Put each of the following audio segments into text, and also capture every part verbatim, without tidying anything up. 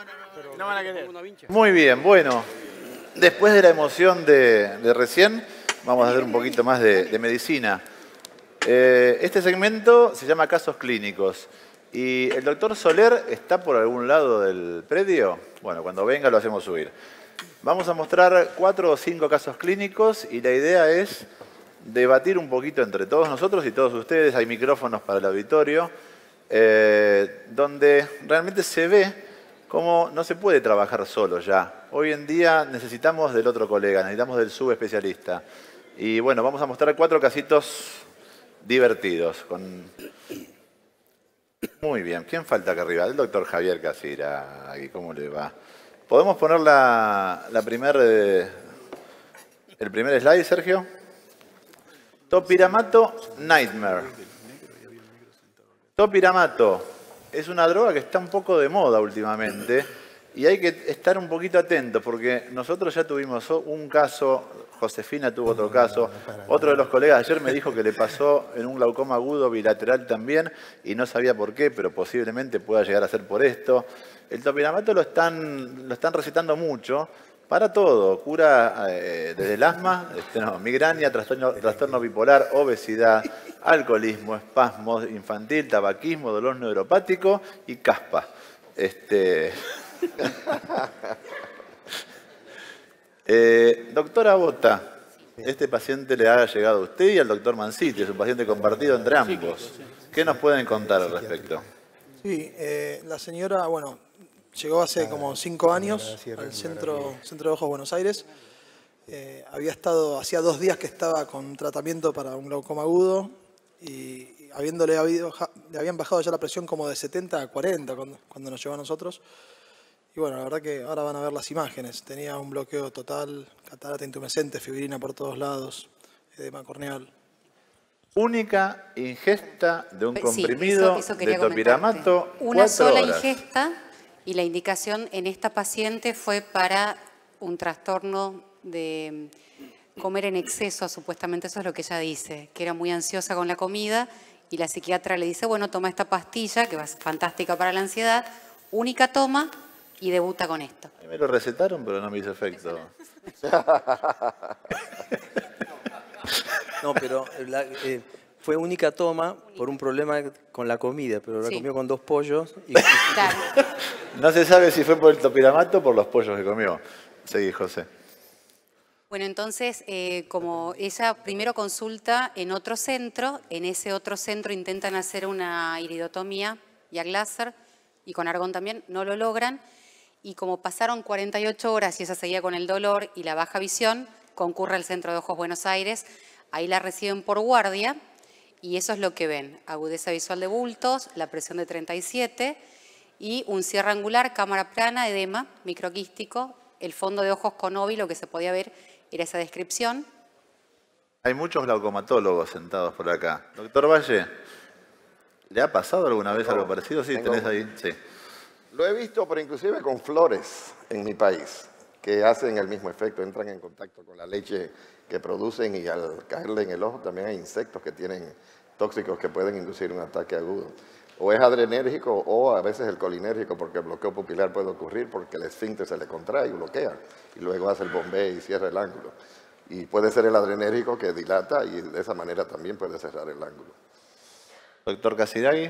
no, no van a querer. Muy bien, bueno. Después de la emoción de, de recién, vamos a hacer un poquito más de, de medicina. Eh, este segmento se llama Casos Clínicos. ¿Y el doctor Soler está por algún lado del predio? Bueno, cuando venga lo hacemos subir. Vamos a mostrar cuatro o cinco casos clínicos y la idea es debatir un poquito entre todos nosotros y todos ustedes. Hay micrófonos para el auditorio, eh, donde realmente se ve cómo no se puede trabajar solo ya. Hoy en día necesitamos del otro colega, necesitamos del subespecialista. Y bueno, vamos a mostrar cuatro casitos divertidos. Con... Muy bien, ¿quién falta acá arriba? El doctor Javier Casira. ¿Cómo le va? ¿Podemos poner la, la primer, eh, el primer slide, Sergio? Topiramato Nightmare. Topiramato es una droga que está un poco de moda últimamente y hay que estar un poquito atentos porque nosotros ya tuvimos un caso, Josefina tuvo otro caso, otro de los colegas ayer me dijo que le pasó en un glaucoma agudo bilateral también y no sabía por qué, pero posiblemente pueda llegar a ser por esto. El topiramato lo están, lo están recetando mucho para todo, cura eh, desde el asma, este, no, migraña, trastorno, trastorno bipolar, obesidad, alcoholismo, espasmos infantil, tabaquismo, dolor neuropático y caspa. Este... eh, doctora Bota, este paciente le ha llegado a usted y al doctor Manciti, es un paciente compartido entre ambos. ¿Qué nos pueden contar al respecto? Sí, eh, la señora, bueno, llegó hace como cinco años al centro, centro de Ojos Buenos Aires. Eh, había estado, hacía dos días que estaba con tratamiento para un glaucoma agudo y habiéndole habido, le habían bajado ya la presión como de setenta a cuarenta cuando, cuando nos llegó a nosotros. Y bueno, la verdad que ahora van a ver las imágenes. Tenía un bloqueo total, catarata intumescente, fibrina por todos lados, edema corneal. Única ingesta de un comprimido sí, eso, eso de topiramato. Una sola horas. ingesta y la indicación en esta paciente fue para un trastorno de comer en exceso, supuestamente eso es lo que ella dice, que era muy ansiosa con la comida y la psiquiatra le dice, bueno, toma esta pastilla que es fantástica para la ansiedad, única toma y debuta con esto. Me lo recetaron, pero no me hizo efecto. No, pero la, eh, fue única toma por un problema con la comida, pero la Sí. comió con dos pollos. Y, Claro. No se sabe si fue por el topiramato o por los pollos que comió. Seguí, José. Bueno, entonces, eh, como ella primero consulta en otro centro, en ese otro centro intentan hacer una iridotomía y a láser, y con argón también, no lo logran, y como pasaron cuarenta y ocho horas y ella seguía con el dolor y la baja visión, concurre al Centro de Ojos Buenos Aires, ahí la reciben por guardia, y eso es lo que ven, agudeza visual de bultos, la presión de treinta y siete, y un cierre angular, cámara plana, edema, microquístico, el fondo de ojos con óvilo, lo que se podía ver era esa descripción. Hay muchos glaucomatólogos sentados por acá. Doctor Valle, ¿le ha pasado alguna vez No, algo parecido? Sí, tengo- tenés ahí. Sí. Lo he visto, pero inclusive con flores en mi país, que hacen el mismo efecto, entran en contacto con la leche que producen y al caerle en el ojo también hay insectos que tienen tóxicos que pueden inducir un ataque agudo. O es adrenérgico o a veces el colinérgico, porque el bloqueo pupilar puede ocurrir porque el esfínter se le contrae y bloquea, y luego hace el bombeo y cierra el ángulo. Y puede ser el adrenérgico que dilata y de esa manera también puede cerrar el ángulo. Doctor Casidagui.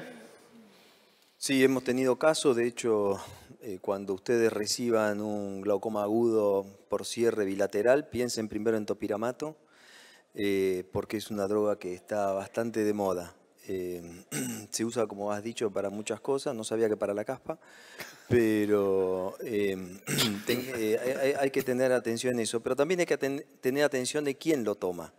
Sí, hemos tenido casos, de hecho, eh, cuando ustedes reciban un glaucoma agudo por cierre bilateral, piensen primero en topiramato, eh, porque es una droga que está bastante de moda. Eh, se usa, como has dicho, para muchas cosas, no sabía que para la caspa, pero eh, ten- eh, hay, hay que tener atención en eso, pero también hay que ten- tener atención de quién lo toma,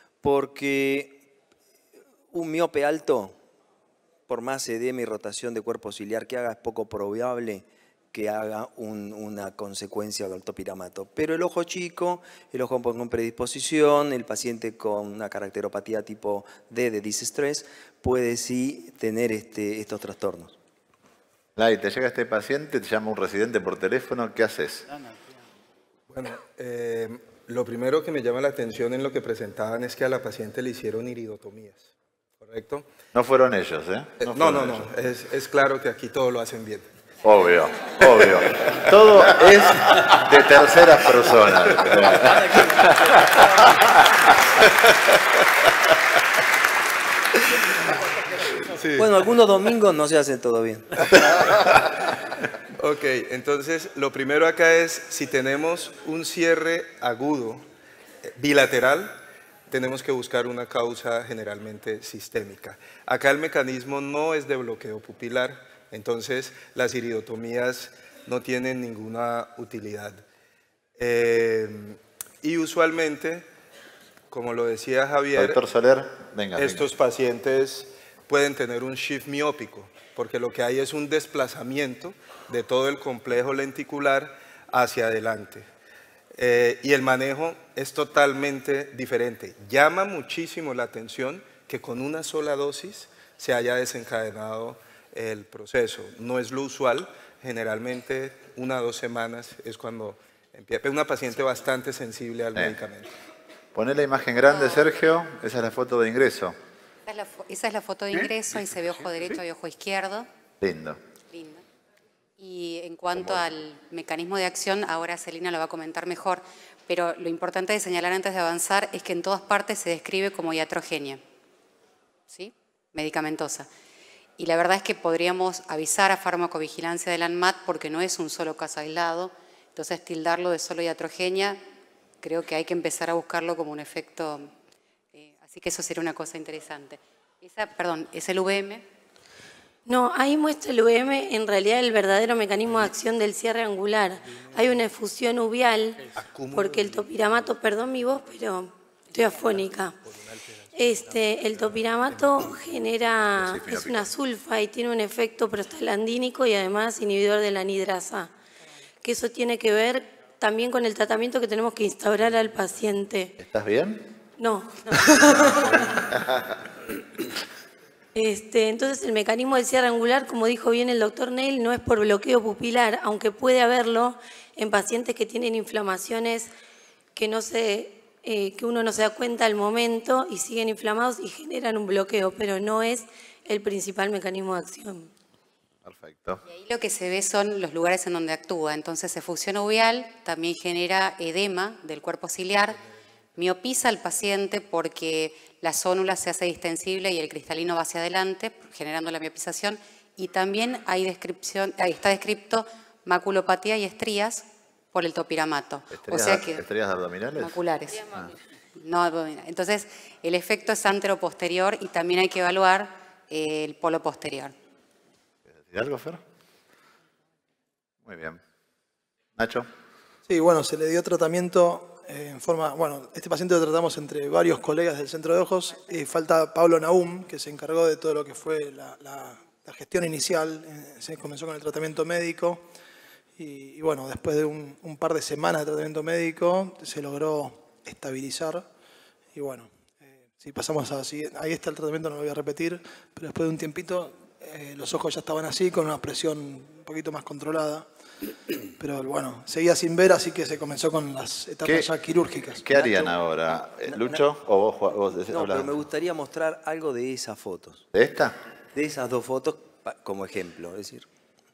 porque un miope alto, por más edema y rotación de cuerpo ciliar que haga, es poco probable que haga un- una consecuencia del topiramato. Pero el ojo chico, el ojo con predisposición, el paciente con una caracteropatía tipo D de distress, puede sí tener este, estos trastornos. Lai, te llega este paciente, te llama un residente por teléfono, ¿qué haces? Bueno, eh, lo primero que me llama la atención en lo que presentaban es que a la paciente le hicieron iridotomías, ¿correcto? No fueron ellos, ¿eh? Eh, No, fueron no, no, ellos. es, es claro que aquí todo lo hacen bien. Obvio, obvio. todo es de terceras personas. Sí. Bueno, algunos domingos no se hacen todo bien. Ok, entonces lo primero acá es, si tenemos un cierre agudo bilateral, tenemos que buscar una causa generalmente sistémica. Acá el mecanismo no es de bloqueo pupilar, entonces las iridotomías no tienen ninguna utilidad. Eh, y usualmente, como lo decía Javier, Doctor Soler, venga. estos venga. pacientes pueden tener un shift miópico, porque lo que hay es un desplazamiento de todo el complejo lenticular hacia adelante. Eh, y el manejo es totalmente diferente. Llama muchísimo la atención que con una sola dosis se haya desencadenado el proceso. No es lo usual, generalmente una o dos semanas es cuando empieza. Es una paciente bastante sensible al Eh. medicamento. Poné la imagen grande, Sergio. Esa es la foto de ingreso. Esa es la, fo- esa es la foto de ingreso, ahí se ve ojo derecho y ojo izquierdo. Lindo. Lindo. Y en cuanto al mecanismo de acción, ahora Celina lo va a comentar mejor, pero lo importante de señalar antes de avanzar es que en todas partes se describe como iatrogenia, ¿sí? Medicamentosa. Y la verdad es que podríamos avisar a farmacovigilancia del ANMAT porque no es un solo caso aislado, entonces tildarlo de solo iatrogenia, creo que hay que empezar a buscarlo como un efecto, eh, así que eso sería una cosa interesante. Esa, perdón, es el V M. No, ahí muestra el V M en realidad el verdadero mecanismo de acción del cierre angular. Hay una efusión uveal, porque el topiramato, perdón mi voz, pero estoy afónica. Este, el topiramato genera, es una sulfa y tiene un efecto prostaglandínico y además inhibidor de la anidrasa, que eso tiene que ver también con el tratamiento que tenemos que instaurar al paciente. ¿Estás bien? No. Este, entonces el mecanismo del cierre angular, como dijo bien el doctor Neil, no es por bloqueo pupilar, aunque puede haberlo en pacientes que tienen inflamaciones que, no se, eh, que uno no se da cuenta al momento y siguen inflamados y generan un bloqueo, pero no es el principal mecanismo de acción. Perfecto. Y ahí lo que se ve son los lugares en donde actúa. Entonces, efusión uveal también genera edema del cuerpo ciliar, miopiza al paciente porque la zónula se hace distensible y el cristalino va hacia adelante, generando la miopización. Y también hay descripción, ahí está descripto maculopatía y estrías por el topiramato. ¿Estrías, o sea que, ¿estrías abdominales? maculares. Ah. No abdominales. Entonces, el efecto es anteroposterior y también hay que evaluar eh, el polo posterior. ¿Y algo, Fer? Muy bien. Nacho. Sí, bueno, se le dio tratamiento eh, en forma... Bueno, este paciente lo tratamos entre varios colegas del centro de ojos. Y falta Pablo Naum, que se encargó de todo lo que fue la, la, la gestión inicial. Eh, se comenzó con el tratamiento médico. Y, y bueno, después de un, un par de semanas de tratamiento médico, se logró estabilizar. Y bueno, eh, si pasamos a... Si, ahí está el tratamiento, no lo voy a repetir. Pero después de un tiempito... Eh, los ojos ya estaban así, con una presión un poquito más controlada. Pero bueno, seguía sin ver, así que se comenzó con las etapas ¿Qué, ya quirúrgicas. ¿Qué harían ahora? ¿Lucho o vos, vos No, hablas? pero me gustaría mostrar algo de esas fotos. ¿De esta? De esas dos fotos como ejemplo. Es decir,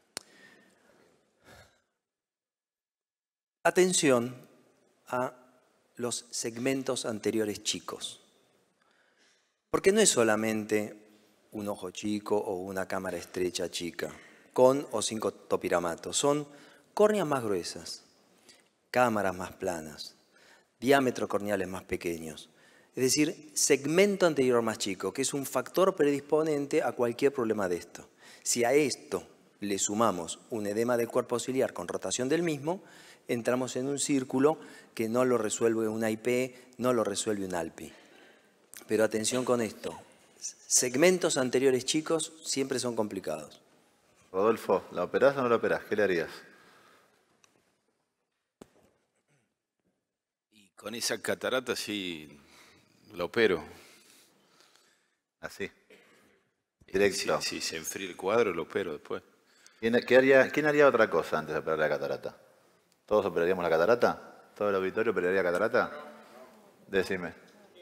atención a los segmentos anteriores chicos. Porque no es solamente un ojo chico o una cámara estrecha chica, con o sin topiramato. Son córneas más gruesas, cámaras más planas, diámetros corneales más pequeños. Es decir, segmento anterior más chico, que es un factor predisponente a cualquier problema de esto. Si a esto le sumamos un edema del cuerpo ciliar con rotación del mismo, entramos en un círculo que no lo resuelve una I P, no lo resuelve un ALPI. Pero atención con esto. Segmentos anteriores chicos siempre son complicados. Rodolfo, ¿la operás o no la operás? ¿Qué le harías? Y con esa catarata sí la opero. Así. Directo. Si, si se enfría el cuadro, lo opero después. ¿Quién, qué haría, ¿Quién haría otra cosa antes de operar la catarata? ¿Todos operaríamos la catarata? ¿Todo el auditorio operaría catarata? Decime.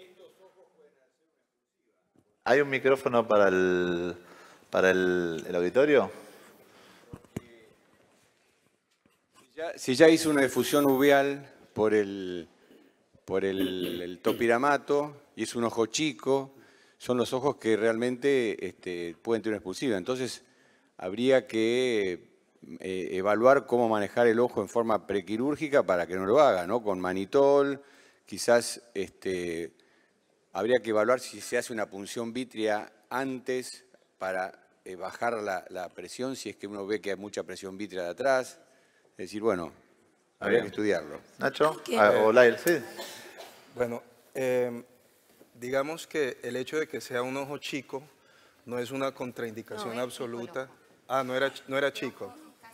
¿Hay un micrófono para el, para el, el auditorio? Ya, si ya hizo una difusión uveal por el, por el, el topiramato y es un ojo chico, son los ojos que realmente este, pueden tener una expulsiva. Entonces, habría que eh, evaluar cómo manejar el ojo en forma prequirúrgica para que no lo haga, ¿no? Con manitol, quizás este, habría que evaluar si se hace una punción vítrea antes para eh, bajar la, la presión, si es que uno ve que hay mucha presión vítrea de atrás. Es decir, bueno, habría que estudiarlo. Nacho, ah, o Lael, sí. Bueno, eh, digamos que el hecho de que sea un ojo chico no es una contraindicación No, es absoluta. chico Ah, no era, no era chico.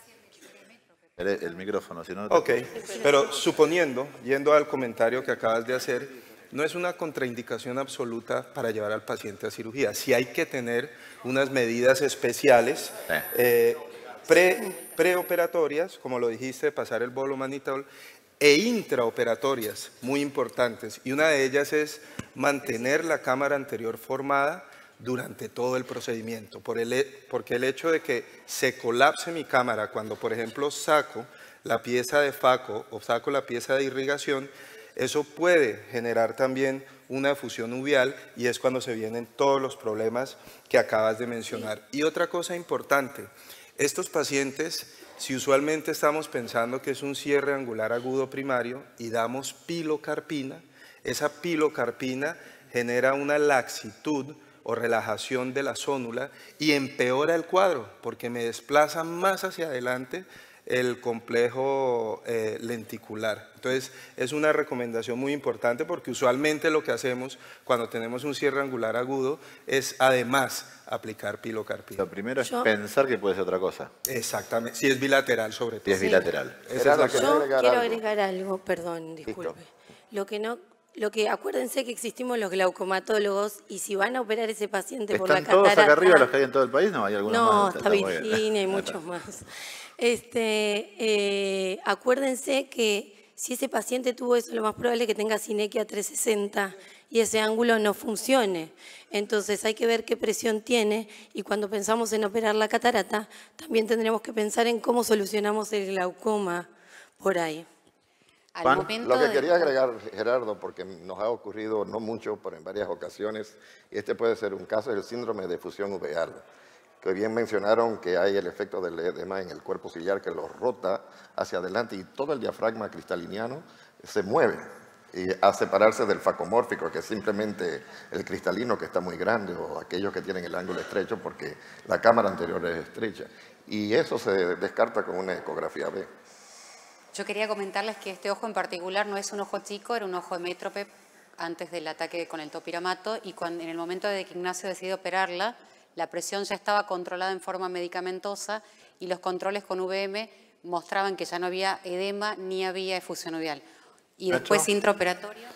El, el micrófono, si no... Ok, pero suponiendo, yendo al comentario que acabas de hacer, no es una contraindicación absoluta para llevar al paciente a cirugía. Sí hay que tener unas medidas especiales eh, pre, preoperatorias, como lo dijiste, pasar el bolomanitol, e intraoperatorias, muy importantes. Y una de ellas es mantener la cámara anterior formada durante todo el procedimiento, por el, porque el hecho de que se colapse mi cámara cuando, por ejemplo, saco la pieza de faco o saco la pieza de irrigación, eso puede generar también una efusión uveal y es cuando se vienen todos los problemas que acabas de mencionar. Y otra cosa importante, estos pacientes, si usualmente estamos pensando que es un cierre angular agudo primario y damos pilocarpina, esa pilocarpina genera una laxitud o relajación de la zónula y empeora el cuadro porque me desplaza más hacia adelante el complejo eh, lenticular. Entonces, es una recomendación muy importante porque usualmente lo que hacemos cuando tenemos un cierre angular agudo es además aplicar pilocarpina. Lo primero es Yo- pensar que puede ser otra cosa. Exactamente, si es bilateral sobre todo. Si es bilateral. Esa es Gerardo, la que- ¿querés Yo agregar quiero algo? agregar algo, perdón, disculpe. Lo que no, lo que acuérdense que existimos los glaucomatólogos y si van a operar ese paciente por la ¿Están todos catarata. acá arriba los que hay en todo el país? No, hay algunos No, más. está muy bien. Virginia y muchos más. Este, eh, acuérdense que si ese paciente tuvo eso, lo más probable es que tenga sinequia trescientos sesenta y ese ángulo no funcione. Entonces hay que ver qué presión tiene y cuando pensamos en operar la catarata, también tendremos que pensar en cómo solucionamos el glaucoma por ahí. Al Juan, momento Lo que de- quería agregar, Gerardo, porque nos ha ocurrido no mucho, pero en varias ocasiones, y este puede ser un caso, es el síndrome de fusión uveal, que bien mencionaron que hay el efecto del edema en el cuerpo ciliar que lo rota hacia adelante y todo el diafragma cristaliniano se mueve y a separarse del facomórfico, que es simplemente el cristalino que está muy grande o aquellos que tienen el ángulo estrecho porque la cámara anterior es estrecha. Y eso se descarta con una ecografía B. Yo quería comentarles que este ojo en particular no es un ojo chico, era un ojo hemétrope antes del ataque con el topiramato y cuando, en el momento de que Ignacio decidió operarla, la presión ya estaba controlada en forma medicamentosa y los controles con U V M mostraban que ya no había edema ni había efusión uveal. Y Nacho. después intraoperatorio.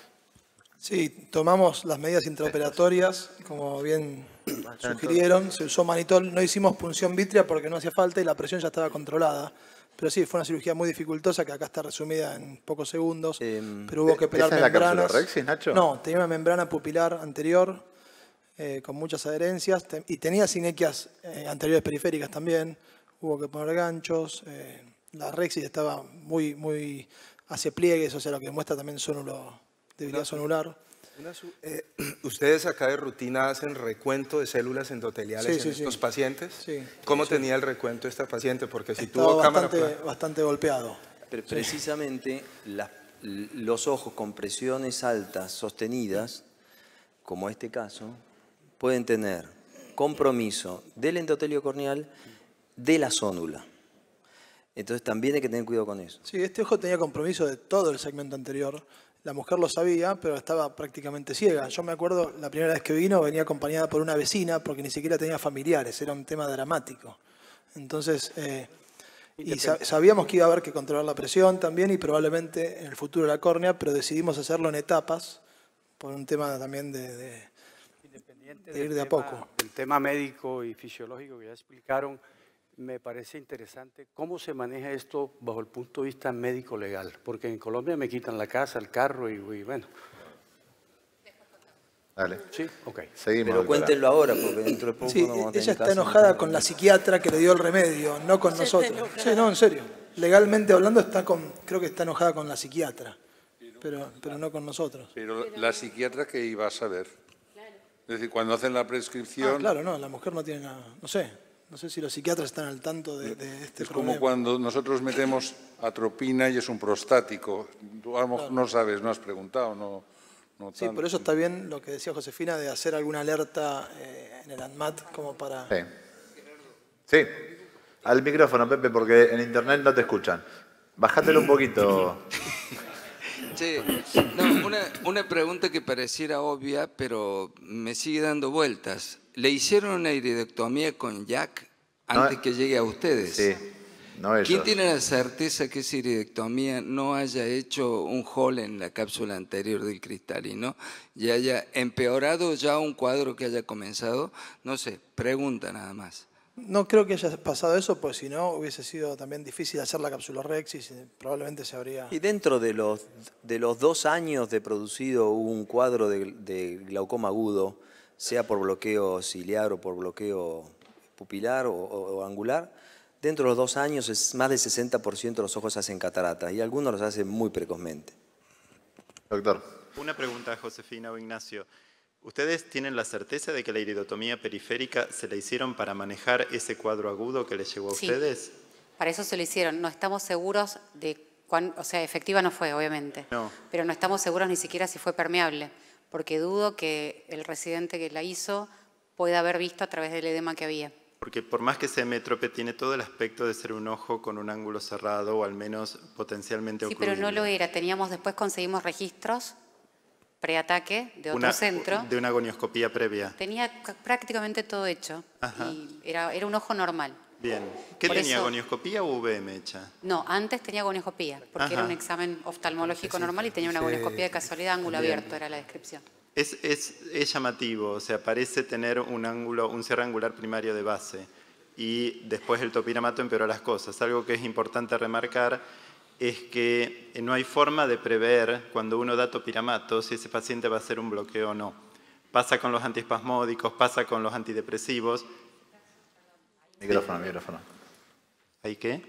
Sí, tomamos las medidas intraoperatorias, como bien sugirieron, se usó manitol, no hicimos punción vítrea porque no hacía falta y la presión ya estaba controlada. Pero sí, fue una cirugía muy dificultosa que acá está resumida en pocos segundos, Em, pero hubo que operar ¿esa es la membranas. capsulorhexis, Nacho? No, tenía una membrana pupilar anterior eh, con muchas adherencias te- y tenía sinequias eh, anteriores periféricas también. Hubo que poner ganchos, eh, la rexis estaba muy, muy hacia pliegues, o sea, lo que muestra también sónulo, debilidad sonular. Una su- eh, ¿Ustedes acá de rutina hacen recuento de células endoteliales Sí, en sí, sí. estos pacientes? Sí. ¿Cómo Sí. tenía el recuento esta paciente? Porque si Estaba tuvo cámara bastante, plana- bastante golpeado. Pre- Precisamente la- los ojos con presiones altas sostenidas, como este caso, pueden tener compromiso del endotelio corneal, de la zónula. Entonces también hay que tener cuidado con eso. Sí, este ojo tenía compromiso de todo el segmento anterior. La mujer lo sabía, pero estaba prácticamente ciega. Yo me acuerdo, la primera vez que vino, venía acompañada por una vecina porque ni siquiera tenía familiares, era un tema dramático. Entonces, eh, y sa- sabíamos que iba a haber que controlar la presión también y probablemente en el futuro la córnea, pero decidimos hacerlo en etapas por un tema también de, de- Independiente de ir del de a tema- poco. del tema médico y fisiológico que ya explicaron, me parece interesante cómo se maneja esto bajo el punto de vista médico-legal, porque en Colombia me quitan la casa, el carro y, y bueno. Dale. Sí, ok. Seguimos. Pero doctora. cuéntenlo ahora, porque dentro de poco Sí, no vamos a tener ella está caso. enojada con la psiquiatra que le dio el remedio, no con Ella está nosotros. enojada. Sí, no, en serio. legalmente hablando, está con, creo que está enojada con la psiquiatra, pero, pero no con nosotros. Pero la psiquiatra que iba a saber. Es decir, cuando hacen la prescripción... Ah, claro, no, la mujer no tiene nada, no sé. No sé si los psiquiatras están al tanto de, de este es problema. como cuando nosotros metemos atropina y es un prostático. Tú a lo mejor no sabes, no has preguntado, no, no Sí, tanto. por eso está bien lo que decía Josefina de hacer alguna alerta eh, en el ANMAT como para... Sí. Sí. Al micrófono, Pepe, porque en internet no te escuchan. Bájatelo un poquito. Sí, no, una, una pregunta que pareciera obvia, pero me sigue dando vueltas. ¿Le hicieron una iridectomía con Jack antes No, que llegue a ustedes? Sí, no ellos. ¿Quién tiene la certeza que esa iridectomía no haya hecho un hole en la cápsula anterior del cristalino y haya empeorado ya un cuadro que haya comenzado? No sé, pregunta nada más. No creo que haya pasado eso, pues si no hubiese sido también difícil hacer la capsulorhexis, probablemente se habría... Y dentro de los, de los dos años de producido un cuadro de, de glaucoma agudo, sea por bloqueo ciliar o por bloqueo pupilar o, o, o angular, dentro de los dos años es más del sesenta por ciento de los ojos hacen cataratas y algunos los hacen muy precozmente. Doctor. Una pregunta a Josefina o Ignacio. ¿Ustedes tienen la certeza de que la iridotomía periférica se la hicieron para manejar ese cuadro agudo que les llegó a Sí. ustedes? Para eso se lo hicieron. No estamos seguros de cuán, o sea, efectiva no fue, obviamente. No. Pero no estamos seguros ni siquiera si fue permeable, porque dudo que el residente que la hizo pueda haber visto a través del edema que había. Porque por más que sea métrope, tiene todo el aspecto de ser un ojo con un ángulo cerrado o al menos potencialmente Sí, ocluible. pero no lo era. Teníamos, después conseguimos registros preataque de otro Una- centro. De una gonioscopía previa. Tenía c- prácticamente todo hecho. Ajá. Y era, era un ojo normal. Bien. ¿Qué Por tenía, eso- gonioscopía o U V M hecha? No, antes tenía gonioscopía, porque Ajá. era un examen oftalmológico normal y tenía una sí. gonioscopía de casualidad, ángulo Bien. abierto, era la descripción. Es, es, es llamativo, o sea, parece tener un ángulo, un cierre angular primario de base y después el topiramato empeoró las cosas. Algo que es importante remarcar es que no hay forma de prever cuando uno da topiramato si ese paciente va a hacer un bloqueo o no. Pasa con los antiespasmódicos, pasa con los antidepresivos. Micrófono, micrófono. ¿Hay qué?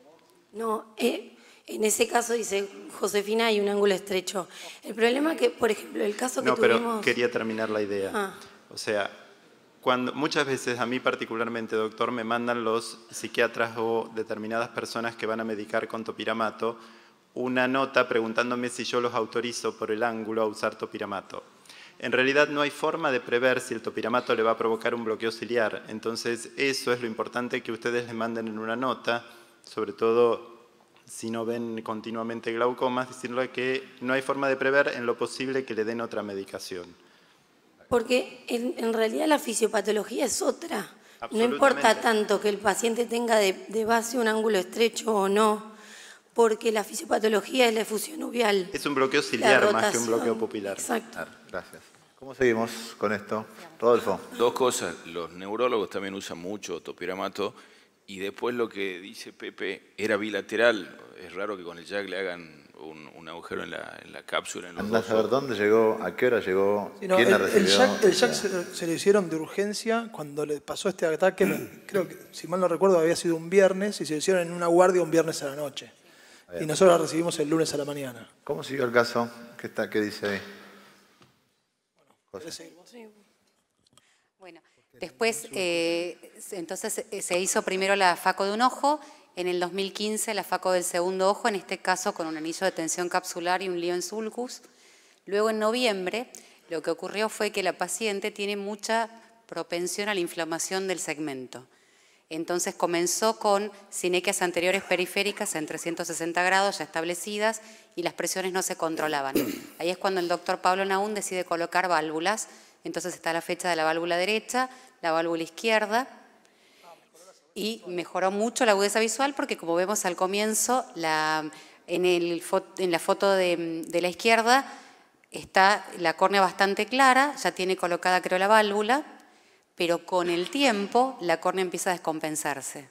No, eh, en ese caso, dice Josefina, hay un ángulo estrecho. El problema que, por ejemplo, el caso que No, pero tuvimos... quería terminar la idea. Ah. O sea, cuando, muchas veces a mí particularmente, doctor, me mandan los psiquiatras o determinadas personas que van a medicar con topiramato una nota preguntándome si yo los autorizo por el ángulo a usar topiramato. En realidad no hay forma de prever si el topiramato le va a provocar un bloqueo ciliar. Entonces eso es lo importante que ustedes les manden en una nota, sobre todo si no ven continuamente glaucomas, decirle que no hay forma de prever en lo posible que le den otra medicación. Porque en, en realidad la fisiopatología es otra. No Absolutamente. importa tanto que el paciente tenga de, de base un ángulo estrecho o no, porque la fisiopatología es la efusión uveal. Es un bloqueo La ciliar más que un rotación. bloqueo pupilar. Exacto. Gracias. ¿Cómo seguimos con esto? Rodolfo. Dos cosas. Los neurólogos también usan mucho topiramato y después lo que dice Pepe era bilateral. Es raro que con el Jack le hagan un, un agujero en la, en la cápsula. En los Andás dos a ver ojos. dónde llegó, a qué hora llegó, Sí, no, quién el, la el recibió. Jack, el Jack se, se lo hicieron de urgencia cuando le pasó este ataque, creo que, si mal no recuerdo, había sido un viernes y se lo hicieron en una guardia un viernes a la noche. Y nosotros la recibimos el lunes a la mañana. ¿Cómo siguió el caso? ¿Qué, está, qué dice ahí? Bueno, después, eh, entonces eh, se hizo primero la faco de un ojo, en el dos mil quince la faco del segundo ojo, en este caso con un anillo de tensión capsular y un lío en sulcus. Luego en noviembre lo que ocurrió fue que la paciente tiene mucha propensión a la inflamación del segmento. Entonces comenzó con sinequias anteriores periféricas en trescientos sesenta grados ya establecidas y las presiones no se controlaban. Ahí es cuando el doctor Pablo Naún decide colocar válvulas. Entonces está la fecha de la válvula derecha, la válvula izquierda y mejoró mucho la agudeza visual porque como vemos al comienzo, la, en, el, en la foto de, de la izquierda está la córnea bastante clara, ya tiene colocada creo la válvula, pero con el tiempo la córnea empieza a descompensarse.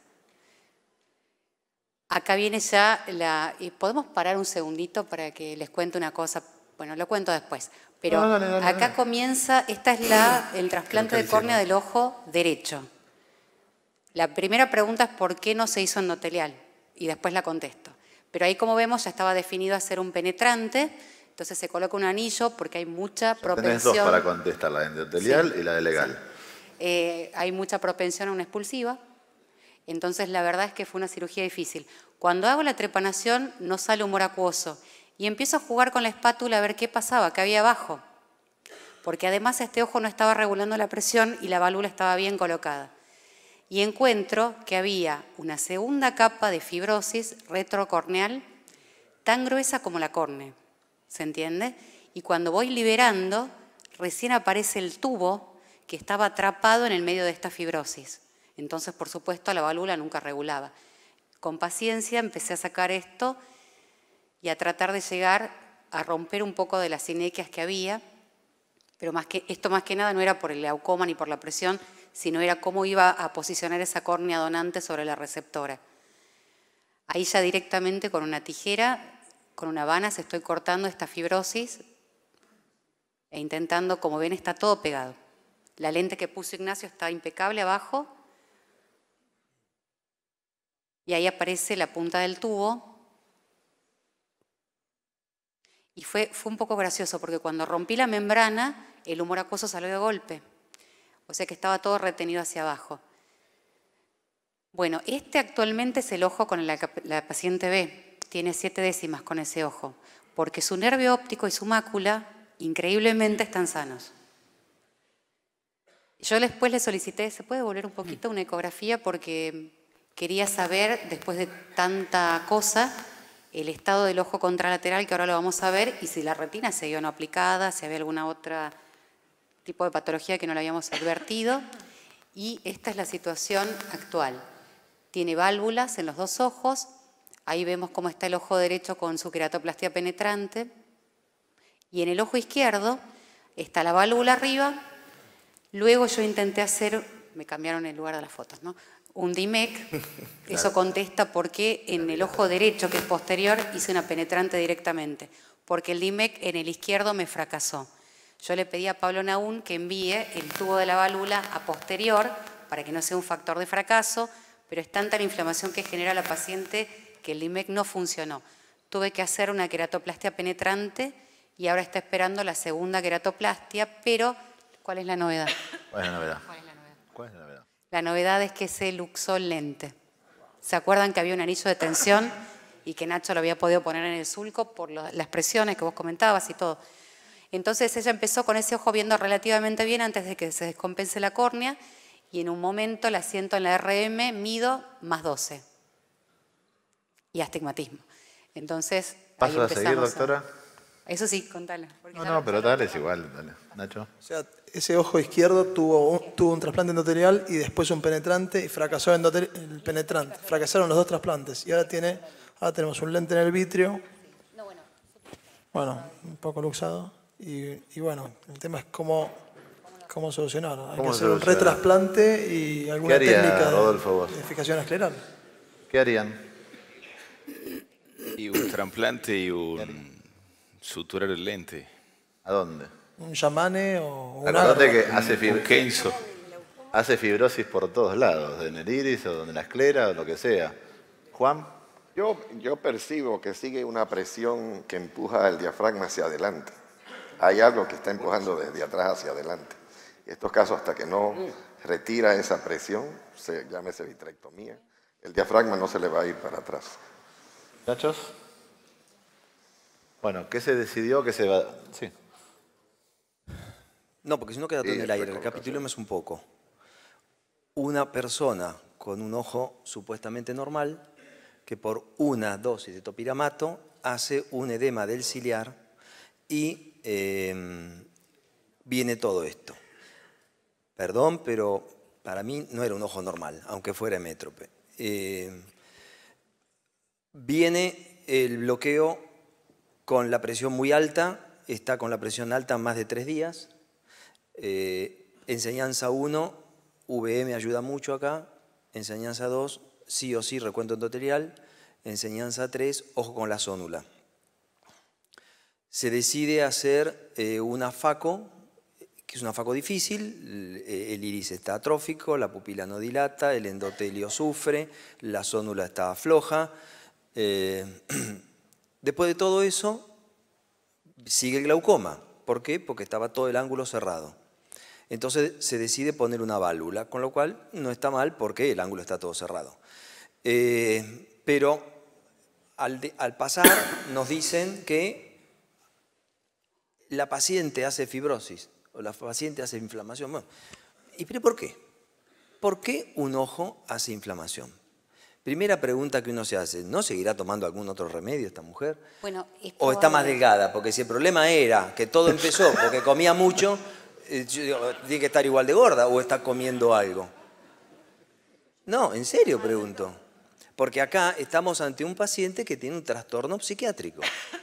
Acá viene ya la... y ¿podemos parar un segundito para que les cuente una cosa? Bueno, lo cuento después. Pero No, dale, dale, acá dale. comienza, esta es la, el trasplante de córnea del ojo derecho. La primera pregunta es ¿por qué no se hizo endotelial? y después la contesto. Pero ahí, como vemos, ya estaba definido hacer un penetrante, entonces se coloca un anillo porque hay mucha propensión. Tenés dos para contestar, la endotelial Sí. y la de legal. Sí. Eh, hay mucha propensión a una expulsiva, entonces la verdad es que fue una cirugía difícil. Cuando hago la trepanación no sale humor acuoso y empiezo a jugar con la espátula a ver qué pasaba, qué había abajo, porque además este ojo no estaba regulando la presión y la válvula estaba bien colocada. Y encuentro que había una segunda capa de fibrosis retrocorneal tan gruesa como la córnea, ¿se entiende? Y cuando voy liberando, recién aparece el tubo que estaba atrapado en el medio de esta fibrosis. Entonces, por supuesto, la válvula nunca regulaba. Con paciencia empecé a sacar esto y a tratar de llegar a romper un poco de las sinequias que había, pero más que, esto más que nada no era por el glaucoma ni por la presión, sino era cómo iba a posicionar esa córnea donante sobre la receptora. Ahí ya directamente con una tijera, con una vana, se estoy cortando esta fibrosis e intentando, como ven, está todo pegado. La lente que puso Ignacio está impecable abajo y ahí aparece la punta del tubo. Y fue, fue un poco gracioso porque cuando rompí la membrana, el humor acuoso salió de golpe. O sea que estaba todo retenido hacia abajo. Bueno, este actualmente es el ojo con la, la paciente B. Tiene siete décimas con ese ojo, porque su nervio óptico y su mácula increíblemente están sanos. Yo después le solicité, ¿se puede volver un poquito una ecografía? Porque quería saber, después de tanta cosa, el estado del ojo contralateral, que ahora lo vamos a ver, y si la retina seguía o no aplicada, si había alguna otra tipo de patología que no la habíamos advertido. Y esta es la situación actual. Tiene válvulas en los dos ojos. Ahí vemos cómo está el ojo derecho con su queratoplastia penetrante. Y en el ojo izquierdo está la válvula arriba. Luego yo intenté hacer, me cambiaron el lugar de las fotos, ¿no? Un D M E C. Eso contesta por qué en el ojo derecho, que es posterior, hice una penetrante directamente. Porque el D M E C en el izquierdo me fracasó. Yo le pedí a Pablo Naún que envíe el tubo de la válvula a posterior para que no sea un factor de fracaso, pero es tanta la inflamación que genera la paciente que el D M E C no funcionó. Tuve que hacer una queratoplastia penetrante y ahora está esperando la segunda queratoplastia, pero ¿cuál es la novedad? ¿Cuál es la novedad? ¿Cuál es la novedad? ¿Cuál es la novedad? La novedad es que se luxó el lente. ¿Se acuerdan que había un anillo de tensión y que Nacho lo había podido poner en el sulco por lo, las presiones que vos comentabas y todo? Entonces ella empezó con ese ojo viendo relativamente bien antes de que se descompense la córnea y en un momento la siento en la R M, mido más doce. Y astigmatismo. Entonces, ¿Paso ahí a seguir, empezamos doctora? A... Eso sí, contalo. No, no, pero dale, es igual, dale. Nacho. O sea, ese ojo izquierdo tuvo un, tuvo un trasplante endotelial y después un penetrante y fracasó el penetrante. Fracasaron los dos trasplantes y ahora, tiene, ahora tenemos un lente en el vitrio. Bueno, un poco luxado. Y, y bueno, el tema es cómo, cómo solucionar. Hay que hacer un retrasplante y alguna haría, técnica Rodolfo, de, de fijación escleral. ¿Qué harían? Y un trasplante y un suturar el lente. ¿A dónde? Un Yamane o un Acordate Arro. que hace, fib hace fibrosis por todos lados, en el iris o en la esclera o lo que sea. Juan. Yo, yo percibo que sigue una presión que empuja el diafragma hacia adelante. Hay algo que está empujando desde atrás hacia adelante. En estos casos, hasta que no retira esa presión, se llámese vitrectomía, el diafragma no se le va a ir para atrás. ¿Muchachos? Bueno, ¿qué se decidió que se va? Sí. No, porque si no queda todo Sí, en el aire. recolocación. Recapitulemos un poco. Una persona con un ojo supuestamente normal, que por una dosis de topiramato hace un edema del ciliar y eh, viene todo esto. Perdón, pero para mí no era un ojo normal, aunque fuera hemétrope. Eh, viene el bloqueo con la presión muy alta, está con la presión alta más de tres días. Eh, enseñanza uno, V M ayuda mucho acá. Enseñanza dos, sí o sí recuento endotelial. Enseñanza tres, ojo con la zónula. Se decide hacer eh, una FACO que es una faco difícil, el iris está atrófico, la pupila no dilata, el endotelio sufre, la zónula está floja. Eh, después de todo eso, sigue el glaucoma. ¿Por qué? Porque estaba todo el ángulo cerrado. Entonces se decide poner una válvula, con lo cual no está mal porque el ángulo está todo cerrado. Eh, pero al, de, al pasar nos dicen que la paciente hace fibrosis o la paciente hace inflamación. Bueno, ¿y pero por qué? ¿Por qué un ojo hace inflamación? Primera pregunta que uno se hace, ¿no seguirá tomando algún otro remedio esta mujer? Bueno, es ¿O está más delgada? Porque si el problema era que todo empezó porque comía mucho, eh, yo digo, ¿tiene que estar igual de gorda o está comiendo algo? No, en serio pregunto. Porque acá estamos ante un paciente que tiene un trastorno psiquiátrico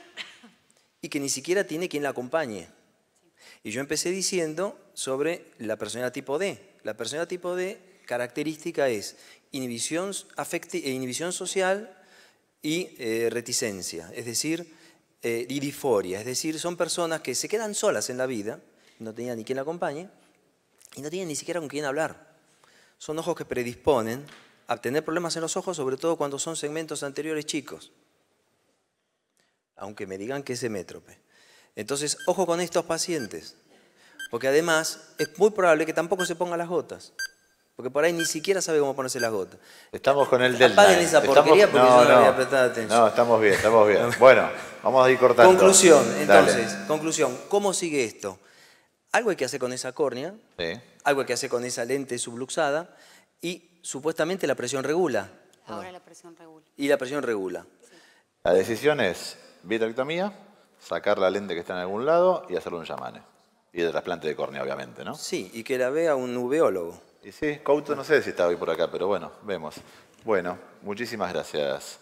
y que ni siquiera tiene quien la acompañe. Y yo empecé diciendo sobre la personalidad tipo D. La personalidad tipo D, característica es inhibición, afecti- inhibición social y eh, reticencia, es decir, eh, y disforia. Es decir, son personas que se quedan solas en la vida, no tenían ni quien la acompañe y no tienen ni siquiera con quién hablar. Son ojos que predisponen a tener problemas en los ojos, sobre todo cuando son segmentos anteriores chicos, aunque me digan que es hemétrope. Entonces, ojo con estos pacientes, porque además es muy probable que tampoco se pongan las gotas, porque por ahí ni siquiera sabe cómo ponerse las gotas. Estamos con el Delta. Apaguen esa porquería porque no, yo no, no voy a prestar atención. No, estamos bien, estamos bien. Bueno, vamos a ir cortando. Conclusión, entonces, Dale. conclusión, ¿cómo sigue esto? Algo hay que hacer con esa córnea, Sí. algo hay que hacer con esa lente subluxada y supuestamente la presión regula. Ahora la presión regula. Y la presión regula. La decisión es vitrectomía, sacar la lente que está en algún lado y hacerle un llamane. Y de trasplante de córnea, obviamente, ¿no? Sí, y que la vea un uveólogo. Y sí, Couto no sé si está hoy por acá, pero bueno, vemos. Bueno, muchísimas gracias.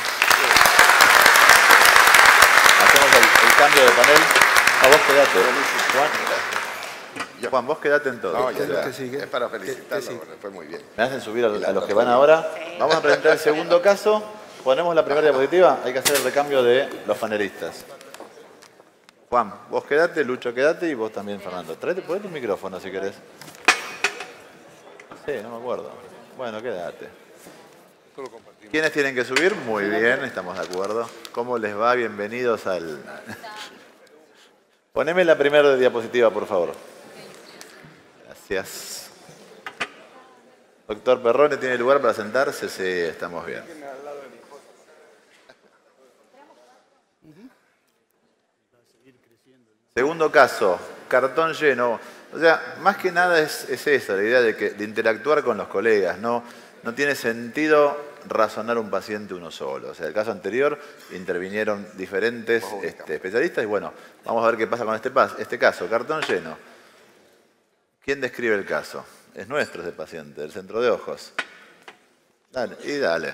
Hacemos el, el cambio de panel. A vos quedate. Juan, Juan, vos quedate en todo. No, ya, Ya. ya. Es para felicitarlo, porque fue muy bien. Me hacen subir a, a los que van ahora. Vamos a presentar el segundo caso. Ponemos la primera diapositiva. Hay que hacer el recambio de los panelistas. Juan, vos quedate, Lucho quedate y vos también, Fernando. Traete, ponete un micrófono si querés. Sí, no me acuerdo. Bueno, quédate. ¿Quiénes tienen que subir? Muy bien, estamos de acuerdo. ¿Cómo les va? Bienvenidos al... Poneme la primera diapositiva, por favor. Gracias. Doctor Perrone, ¿tiene lugar para sentarse? Sí, estamos bien. Segundo caso, cartón lleno. O sea, más que nada es, es eso, la idea de, que, de interactuar con los colegas. No, no tiene sentido razonar un paciente uno solo. O sea, el caso anterior intervinieron diferentes este, especialistas y bueno, vamos a ver qué pasa con este, este caso. Cartón lleno. ¿Quién describe el caso? Es nuestro ese paciente, del centro de ojos. Dale, y dale.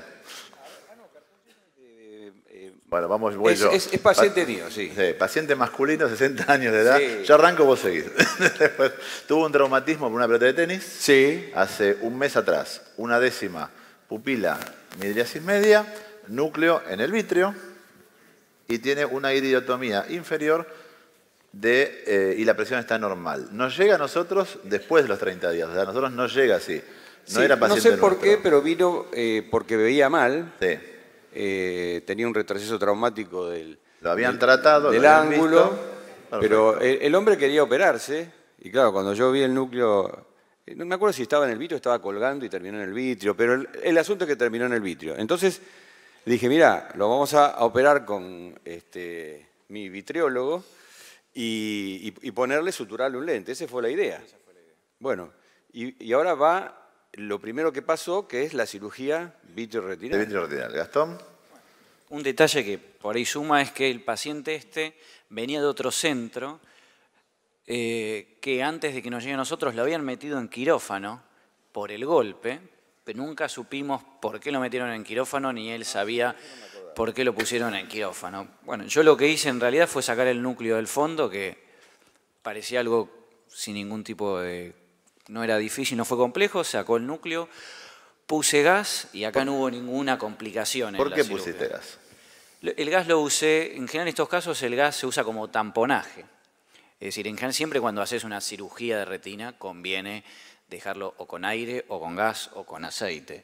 Bueno, vamos, voy es, yo. Es, es paciente mío, sí. sí. Paciente masculino, sesenta años de edad. Sí. Yo arranco, vos seguís. Después, tuvo un traumatismo por una pelota de tenis. Sí. Hace un mes atrás. Una décima pupila midriasis media, núcleo en el vítreo y tiene una iridotomía inferior de, eh, y la presión está normal. Nos llega a nosotros después de los treinta días. O sea, a nosotros no llega así. No Sí, era paciente no sé por nuestro. qué, pero vino eh, porque veía mal. Sí. Eh, tenía un retroceso traumático del, Lo habían del, tratado, del lo habían ángulo, visto. pero el, el hombre quería operarse y claro, cuando yo vi el núcleo, no me acuerdo si estaba en el vitrio, estaba colgando y terminó en el vitrio, pero el, el asunto es que terminó en el vitrio. Entonces dije, mira, lo vamos a, a operar con este, mi vitriólogo y, y, y ponerle, suturarle un lente. Esa fue la idea. Bueno, y, y ahora va... Lo primero que pasó, que es la cirugía vitreoretinal. De vitreoretinal. Gastón. Un detalle que por ahí suma es que el paciente este venía de otro centro eh, que antes de que nos llegue a nosotros lo habían metido en quirófano por el golpe, pero nunca supimos por qué lo metieron en quirófano ni él sabía por qué lo pusieron en quirófano. Bueno, yo lo que hice en realidad fue sacar el núcleo del fondo, que parecía algo sin ningún tipo de... No era difícil, no fue complejo, sacó el núcleo, puse gas y acá no hubo ninguna complicación. ¿Por en qué la cirugía. pusiste gas? El gas lo usé, en general en estos casos el gas se usa como tamponaje. Es decir, en general siempre cuando haces una cirugía de retina conviene dejarlo o con aire, o con gas, o con aceite.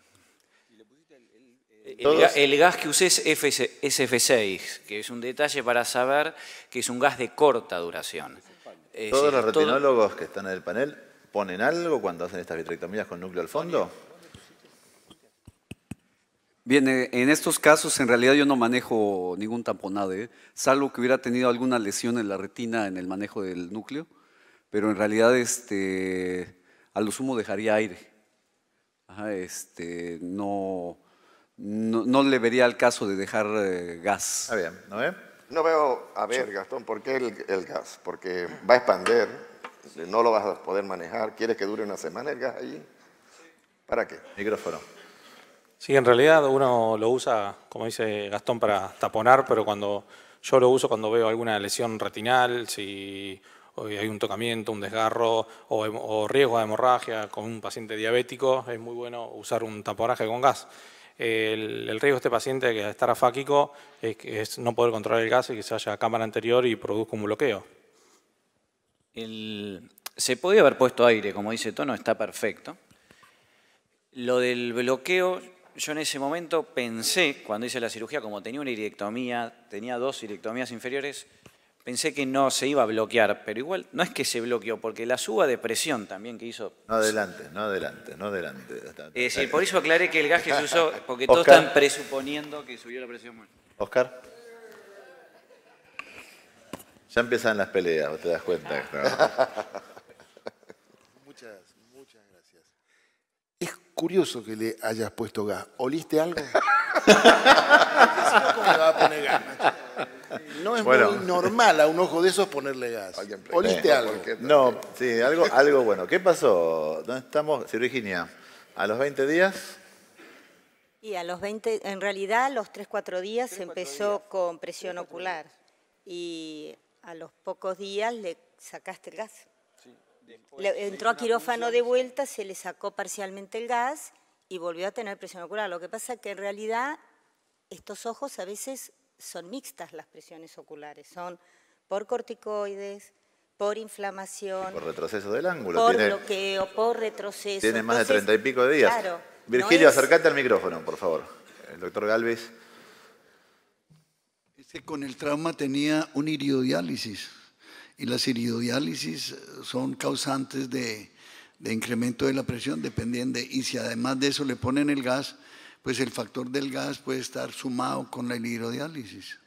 El, el gas que usé es F seis, que es un detalle para saber que es un gas de corta duración. Es ¿Todos decir, los todo- retinólogos que están en el panel ponen algo cuando hacen estas vitrectomías con núcleo al fondo? Bien, eh, en estos casos en realidad yo no manejo ningún tamponado, ¿eh? Salvo que hubiera tenido alguna lesión en la retina en el manejo del núcleo, pero en realidad este, a lo sumo dejaría aire. Ajá, este, no, no, no le vería el caso de dejar eh, gas. Está bien, ¿no ve? No veo, a ver, Gastón, ¿por qué el, el gas? Porque va a expander, no lo vas a poder manejar, ¿quieres que dure una semana el gas ahí? ¿Para qué? Micrófono. Sí, en realidad uno lo usa, como dice Gastón, para taponar, pero cuando yo lo uso cuando veo alguna lesión retinal, si hay un tocamiento, un desgarro o, o riesgo de hemorragia con un paciente diabético, es muy bueno usar un taponaje con gas. El, el riesgo de este paciente que al estar afáquico es, que es no poder controlar el gas y que se vaya a cámara anterior y produzca un bloqueo. El- se podía haber puesto aire, como dice Tono, está perfecto. Lo del bloqueo, yo en ese momento pensé, cuando hice la cirugía, como tenía una iridectomía, tenía dos iridectomías inferiores, pensé que no se iba a bloquear, pero igual no es que se bloqueó, porque la suba de presión también que hizo... No adelante, no adelante, no adelante. Es decir, por eso aclaré que el gas que se usó, porque todos Oscar. están presuponiendo que subió la presión. Oscar. Ya empiezan las peleas, ¿vos te das cuenta? Muchas, muchas gracias. Es curioso que le hayas puesto gas. ¿Oliste algo? ¿Cómo le va a poner gas? No es Bueno. muy normal a un ojo de esos ponerle gas. ¿Oliste Eh, algo? No, sí, algo, algo bueno. ¿Qué pasó? ¿Dónde estamos? Virginia, a los veinte días, Y a los veinte, en realidad a los tres, cuatro días se empezó con presión ocular y a los pocos días le sacaste el gas. Le- entró a quirófano de vuelta, se le sacó parcialmente el gas y volvió a tener presión ocular. Lo que pasa es que en realidad estos ojos a veces son mixtas las presiones oculares, son por corticoides, por inflamación, por retroceso del ángulo. por tiene, bloqueo, por retroceso. tiene más de Entonces, treinta y pico de días. Claro, Virgilio, no es- acércate al micrófono, por favor. El doctor Galvis. Este con el trauma tenía un iridodiálisis y las iridodiálisis son causantes de, de incremento de la presión, dependiendo de, y si además de eso le ponen el gas, pues el factor del gas puede estar sumado con la iridodiálisis.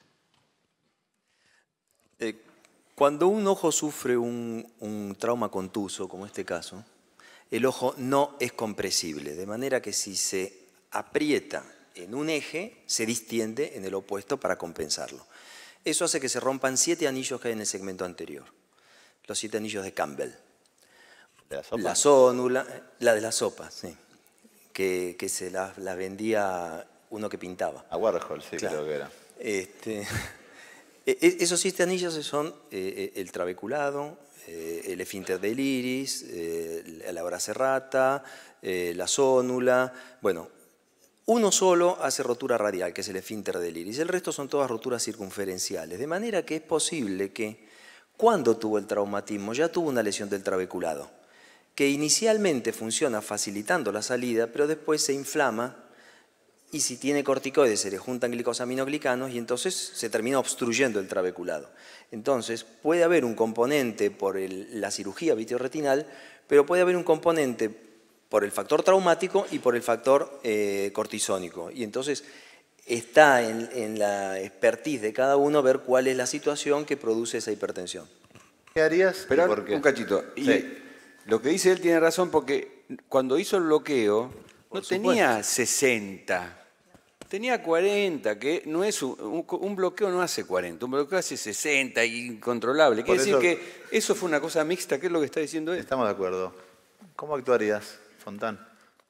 Eh, cuando un ojo sufre un, un trauma contuso, como este caso, el ojo no es compresible, de manera que si se aprieta en un eje, se distiende en el opuesto para compensarlo. Eso hace que se rompan siete anillos que hay en el segmento anterior, los siete anillos de Campbell. ¿De la sopa? La zónula, la de la sopa, sí, que, que se la, la vendía uno que pintaba. A Warhol, sí, Claro. creo que era. Este, e- e- esos siete anillos son eh, el trabeculado, eh, el esfínter del iris, eh, la obra serrata, eh, la zónula. Bueno, uno solo hace rotura radial, que es el esfínter del iris. El resto son todas roturas circunferenciales. De manera que es posible que cuando tuvo el traumatismo ya tuvo una lesión del trabeculado, que inicialmente funciona facilitando la salida, pero después se inflama y si tiene corticoides se le juntan glicosaminoglicanos y entonces se termina obstruyendo el trabeculado. Entonces puede haber un componente por el- la cirugía vitreoretinal, pero puede haber un componente por el factor traumático y por el factor eh, cortisónico. Y entonces está en, en la expertise de cada uno ver cuál es la situación que produce esa hipertensión. ¿Qué harías? Pero y por qué? un cachito. Y Sí. lo que dice él tiene razón porque cuando hizo el bloqueo no Por tenía sesenta, tenía cuarenta, que no es un, un- un bloqueo no hace cuarenta, un bloqueo hace sesenta, incontrolable. Por Quiere decir eso- que eso fue una cosa mixta, ¿qué es lo que está diciendo él? Estamos de acuerdo. ¿Cómo actuarías, Fontán?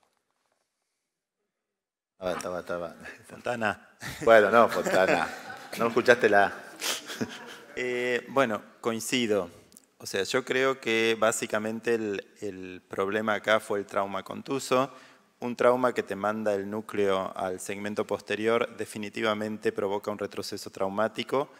Ah, estaba, estaba. Fontana. Bueno, no, Fontana. No escuchaste la... Eh, bueno, coincido. O sea, yo creo que básicamente el, el problema acá fue el trauma contuso. Un trauma que te manda el núcleo al segmento posterior definitivamente provoca un retroceso traumático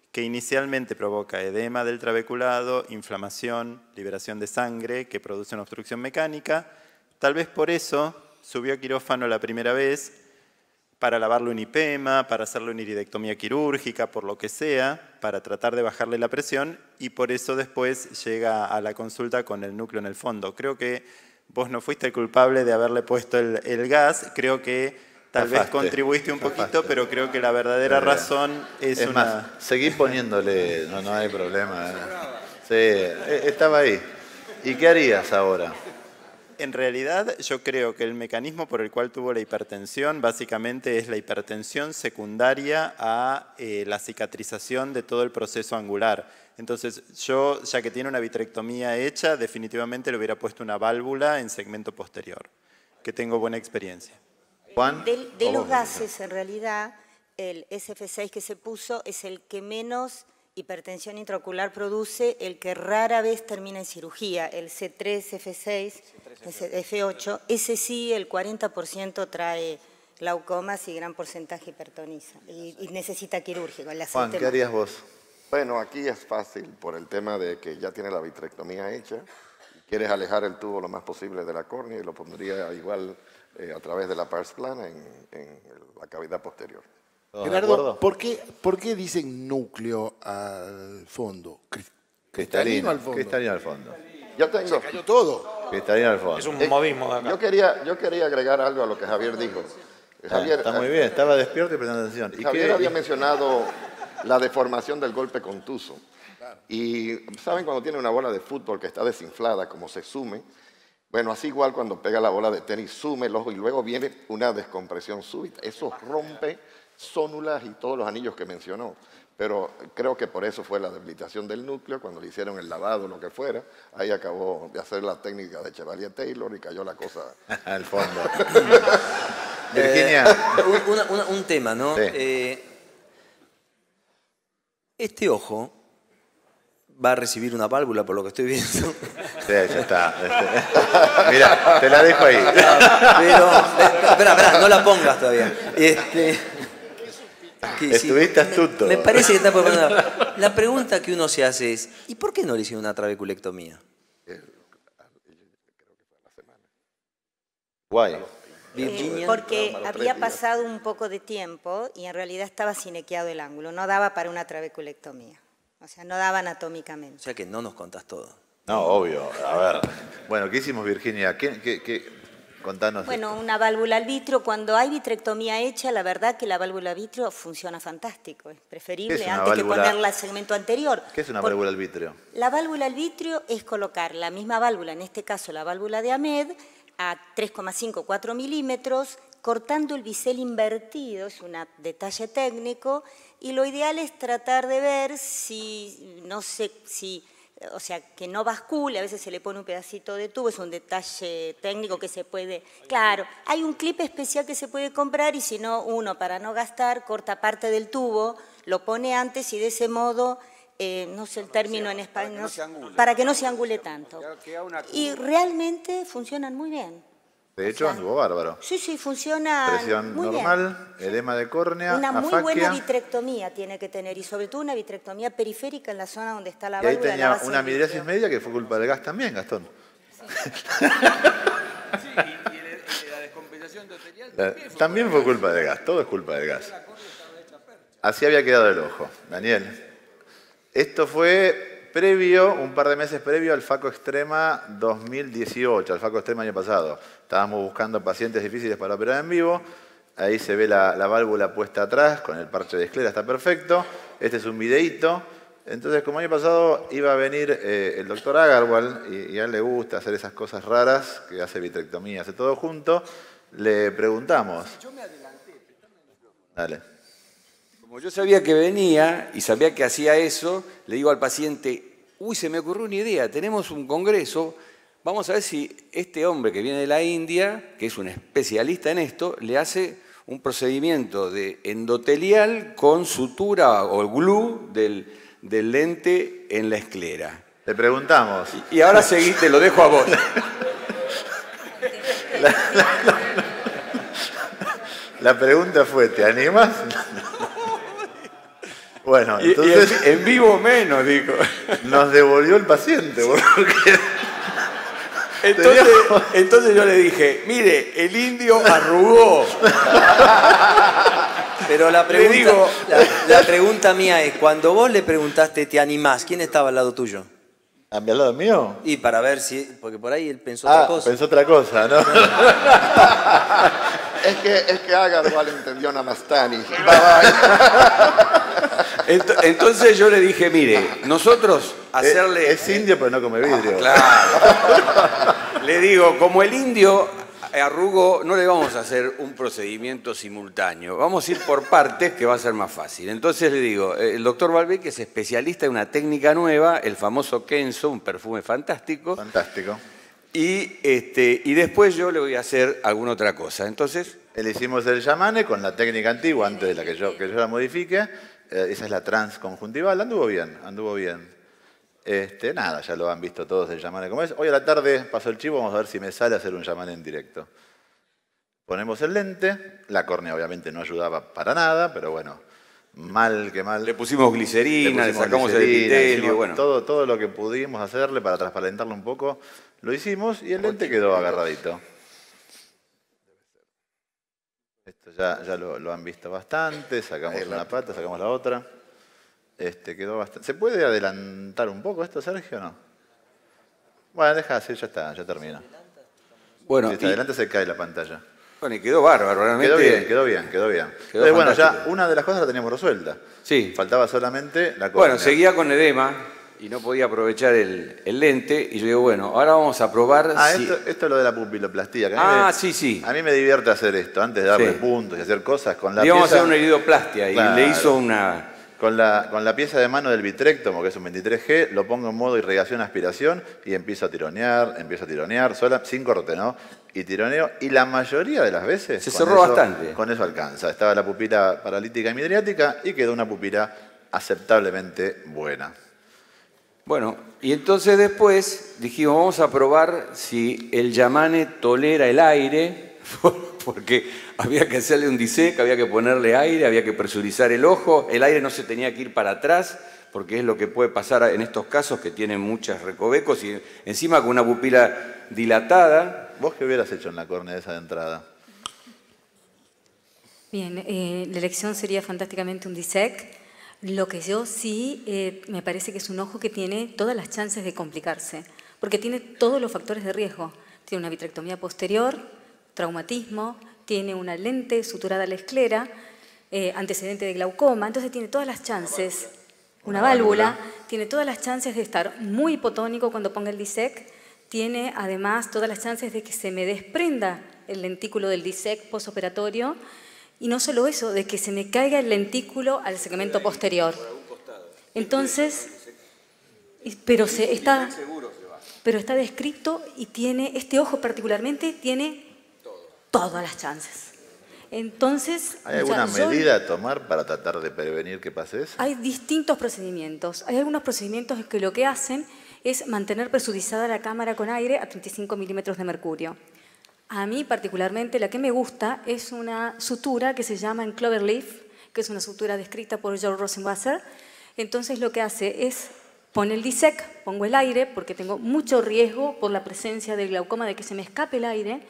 que inicialmente provoca edema del trabeculado, inflamación, liberación de sangre, que produce una obstrucción mecánica. Tal vez por eso subió a quirófano la primera vez, para lavarle un hipema, para hacerle una iridectomía quirúrgica, por lo que sea, para tratar de bajarle la presión, y por eso después llega a la consulta con el núcleo en el fondo. Creo que vos no fuiste el culpable de haberle puesto el, el gas, creo que tal Zafaste, vez contribuiste un poquito, zafaste. pero creo que la verdadera razón es, Es una... más, seguí poniéndole, no, no hay problema. Sí, eh, estaba ahí. ¿Y qué harías ahora? En realidad, yo creo que el mecanismo por el cual tuvo la hipertensión básicamente es la hipertensión secundaria a eh, la cicatrización de todo el proceso angular. Entonces, yo, ya que tiene una vitrectomía hecha, definitivamente le hubiera puesto una válvula en segmento posterior, que tengo buena experiencia. Juan. De, de los gases, en realidad, el S F seis que se puso es el que menos hipertensión intraocular produce, el que rara vez termina en cirugía. El C tres F seis, F ocho, ese sí, el cuarenta por ciento trae glaucomas y gran porcentaje hipertoniza. Y, y necesita quirúrgico. El Juan, ¿qué harías vos? Bueno, aquí es fácil por el tema de que ya tiene la vitrectomía hecha. Quieres alejar el tubo lo más posible de la córnea y lo pondría igual eh, a través de la pars plana en, en la cavidad posterior. Gerardo, ¿por qué, ¿por qué dicen núcleo al fondo? Cri- Cristalino al fondo. Cristalino al fondo. Yo tengo... Se cayó todo. Cristalino al fondo. Es un Eh, modismo de acá. Yo quería, yo quería agregar algo a lo que Javier dijo. Ah, Javier, está muy bien, estaba despierto y prestando atención. ¿Y Javier qué? había mencionado la deformación del golpe contuso. Y ¿saben cuando tiene una bola de fútbol que está desinflada, como se sume? Bueno, así igual cuando pega la bola de tenis, sume el ojo y luego viene una descompresión súbita. Eso rompe zónulas y todos los anillos que mencionó. Pero creo que por eso fue la debilitación del núcleo, cuando le hicieron el lavado o lo que fuera. Ahí acabó de hacer la técnica de Chevalier Taylor y cayó la cosa al fondo. Virginia. Eh, un, una- una- un tema, ¿no? Sí. Eh, este ojo va a recibir una válvula, por lo que estoy viendo. Sí, ya está. Mira, te la dejo ahí. Pero, espera, espera, no la pongas todavía. Este, que sí, Estuviste astuto. me parece que está por poner- La pregunta que uno se hace es, ¿y por qué no le hicieron una trabeculectomía? Guay. Eh, porque había pasado un poco de tiempo y en realidad estaba sinequiado el ángulo, no daba para una trabeculectomía, o sea, no daba anatómicamente. O sea que no nos contás todo. No, obvio. A ver. Bueno, ¿qué hicimos, Virginia? ¿Qué, qué, qué? Contanos. Bueno, una válvula al vitrio, cuando hay vitrectomía hecha, la verdad que la válvula al vitrio funciona fantástico, es preferible ¿Qué es una antes que válvula? ponerla al segmento anterior. ¿Qué es una Por- válvula al vitrio? La válvula al vitrio es colocar la misma válvula, en este caso la válvula de Ahmed, a tres coma cinco a cuatro milímetros, cortando el bisel invertido, es un detalle técnico, y lo ideal es tratar de ver si, no sé, si, o sea, que no bascule, a veces se le pone un pedacito de tubo, es un detalle técnico que se puede, claro, hay un clip especial que se puede comprar y si no, uno para no gastar, corta parte del tubo, lo pone antes y de ese modo... Eh, no sé el término en español, para que no se angule tanto. Y realmente funcionan muy bien. De hecho, anduvo bárbaro. Sí, sí, funciona Presión muy bien. normal, edema de córnea, Una muy afaquia. buena vitrectomía tiene que tener y sobre todo una vitrectomía periférica en la zona donde está la Y ahí válvula. la tenía base una del midriasis vitrio. media que fue culpa del gas también, Gastón. La- También fue culpa del gas, todo es culpa del gas. Así había quedado el ojo. Daniel, esto fue previo, un par de meses previo al Faco Extrema dos mil dieciocho, al Faco Extrema año pasado. Estábamos buscando pacientes difíciles para operar en vivo. Ahí se ve la, la válvula puesta atrás, con el parche de esclera, está perfecto. Este es un videíto. Entonces, como año pasado iba a venir eh, el doctor Agarwal, y, y a él le gusta hacer esas cosas raras, que hace vitrectomía, hace todo junto, le preguntamos. Dale. Como yo sabía que venía y sabía que hacía eso, le digo al paciente, uy, se me ocurrió una idea, tenemos un congreso, vamos a ver si este hombre que viene de la India, que es un especialista en esto, le hace un procedimiento de endotelial con sutura o glue del, del lente en la esclera. Le preguntamos. Y, y ahora seguí, te lo dejo a vos. La, la- la- la pregunta fue, ¿te animas? Bueno, Y- entonces... y en, en vivo menos, dijo. Nos devolvió el paciente, porque... Entonces, entonces yo le dije, mire, el indio arrugó. Pero la Le pregunta, digo- la, la pregunta mía es, cuando vos le preguntaste, ¿te animás? ¿Quién estaba al lado tuyo? ¿A mi al lado mío? Y para ver si, porque por ahí él pensó Ah, otra cosa. pensó otra cosa, ¿no? Es que, es que Agar malentendió Namastani. Ent- Entonces yo le dije, mire, nosotros hacerle... Es, es indio, pero no come vidrio. Claro. Le digo, como el indio arrugó, no le vamos a hacer un procedimiento simultáneo. Vamos a ir por partes, que va a ser más fácil. Entonces le digo, el doctor Balbec es especialista en una técnica nueva, el famoso Kenzo, un perfume fantástico. Fantástico. Y, este, y después yo le voy a hacer alguna otra cosa. Entonces... Le hicimos el yamane con la técnica antigua, antes de la que yo, que yo la modifique. Eh, esa es la transconjuntival. Anduvo bien, anduvo bien. Este, nada, ya lo han visto todos el yamane como es. Hoy a la tarde pasó el chivo, vamos a ver si me sale hacer un yamane en directo. Ponemos el lente. La córnea obviamente no ayudaba para nada, pero bueno, mal que mal. Le pusimos glicerina, le, pusimos sacamos el glicerina, epitelio, hicimos bueno. Todo, todo lo que pudimos hacerle para transparentarlo un poco, lo hicimos y el lente quedó agarradito. Esto ya, ya lo, lo han visto bastante, sacamos una pata, sacamos la otra. Este, quedó bastante. ¿Se puede adelantar un poco esto, Sergio, o no? Bueno, deja así, ya está, ya termina. Bueno, si se y- adelanta se cae la pantalla. Bueno, y quedó bárbaro, realmente. Quedó bien, quedó bien, quedó bien. Quedó Entonces, bueno, ya fantástico. una de las cosas la teníamos resuelta. Sí. Faltaba solamente la córnea. Bueno, seguía con edema y no podía aprovechar el, el lente. Y yo digo, bueno, ahora vamos a probar Ah, si... esto, esto es lo de la pupiloplastía. Que a mí Ah, me- sí, sí. A mí me divierte hacer esto, antes de darle Sí. puntos y hacer cosas con la Le íbamos a pieza. hacer una iridoplastia y Claro. le hizo una... Con la, con la pieza de mano del vitrectomo, que es un veintitrés G, lo pongo en modo irrigación-aspiración y empiezo a tironear, empiezo a tironear, sola, sin corte, ¿no? Y tironeo, y la mayoría de las veces... Se con cerró eso- bastante. Con eso alcanza. Estaba la pupila paralítica y midriática y quedó una pupila aceptablemente buena. Bueno, y entonces después dijimos, vamos a probar si el Yamane tolera el aire, porque había que hacerle un disec, había que ponerle aire, había que presurizar el ojo, el aire no se tenía que ir para atrás, porque es lo que puede pasar en estos casos que tienen muchos recovecos y encima con una pupila dilatada. ¿Vos qué hubieras hecho en la córnea esa de entrada? Bien, eh, la elección sería fantásticamente un disec. Lo que yo sí eh, me parece que es un ojo que tiene todas las chances de complicarse, porque tiene todos los factores de riesgo. Tiene una vitrectomía posterior, traumatismo, tiene una lente suturada a la esclera, eh, antecedente de glaucoma, entonces tiene todas las chances, una válvula, tiene todas las chances de estar muy hipotónico cuando ponga el disec, tiene además todas las chances de que se me desprenda el lentículo del disec postoperatorio. Y no solo eso, de que se me caiga el lentículo al segmento posterior. Entonces, pero, se está, pero está descrito y tiene, este ojo particularmente tiene todas las chances. Entonces, ¿Hay alguna ya, yo- medida a tomar para tratar de prevenir que pase eso? hay distintos procedimientos. Hay algunos procedimientos que lo que hacen es mantener presurizada la cámara con aire a treinta y cinco milímetros de mercurio. A mí particularmente la que me gusta es una sutura que se llama en Cloverleaf, que es una sutura descrita por George Rosenwasser. Entonces lo que hace es poner el disec, pongo el aire, porque tengo mucho riesgo por la presencia del glaucoma de que se me escape el aire,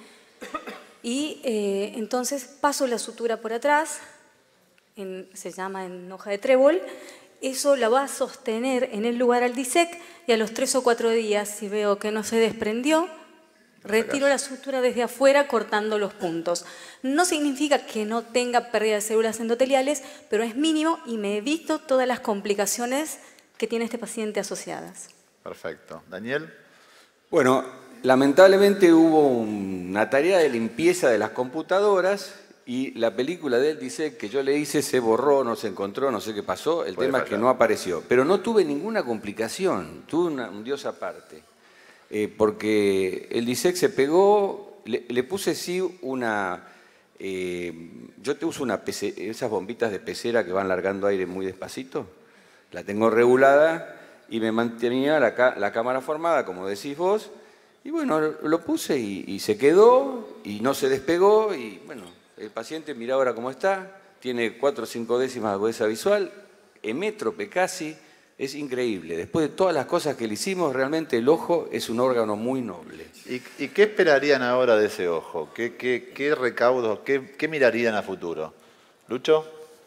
y eh, entonces paso la sutura por atrás, en- se llama en hoja de trébol, eso la va a sostener en el lugar al disec y a los tres o cuatro días, si veo que no se desprendió, retiro la sutura desde afuera cortando los puntos. No significa que no tenga pérdida de células endoteliales, pero es mínimo y me evito todas las complicaciones que tiene este paciente asociadas. Perfecto. Daniel. Bueno, lamentablemente hubo una tarea de limpieza de las computadoras y la película del disec que yo le hice se borró, no se encontró, no sé qué pasó. El Puede tema es que fallar. no apareció. Pero no tuve ninguna complicación, tuve una- un dios aparte. Eh, porque el disec se pegó, le, le puse sí una... eh, yo te uso una pece- esas bombitas de pecera que van largando aire muy despacito. La tengo regulada y me mantenía la, ca- la cámara formada, como decís vos. Y bueno, lo, lo puse y, y se quedó y no se despegó. Y bueno, el paciente mira ahora cómo está, tiene cuatro o cinco décimas de agudeza visual, hemétrope casi, es increíble. Después de todas las cosas que le hicimos, realmente el ojo es un órgano muy noble. ¿Y, y qué esperarían ahora de ese ojo? ¿Qué, qué, qué recaudos, qué, qué mirarían a futuro? ¿Lucho?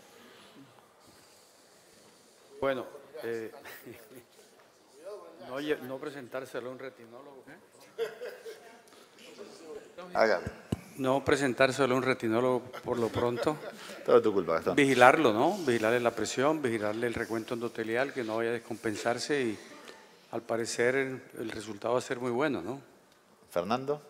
Bueno, eh, no, no presentárselo a un retinólogo. ¿eh? Hágalo. No presentárselo a un retinólogo por lo pronto. Todo tu culpa, Gastón. Vigilarlo, ¿no? Vigilarle la presión, vigilarle el recuento endotelial, que no vaya a descompensarse y al parecer el, el resultado va a ser muy bueno, ¿no? Fernando.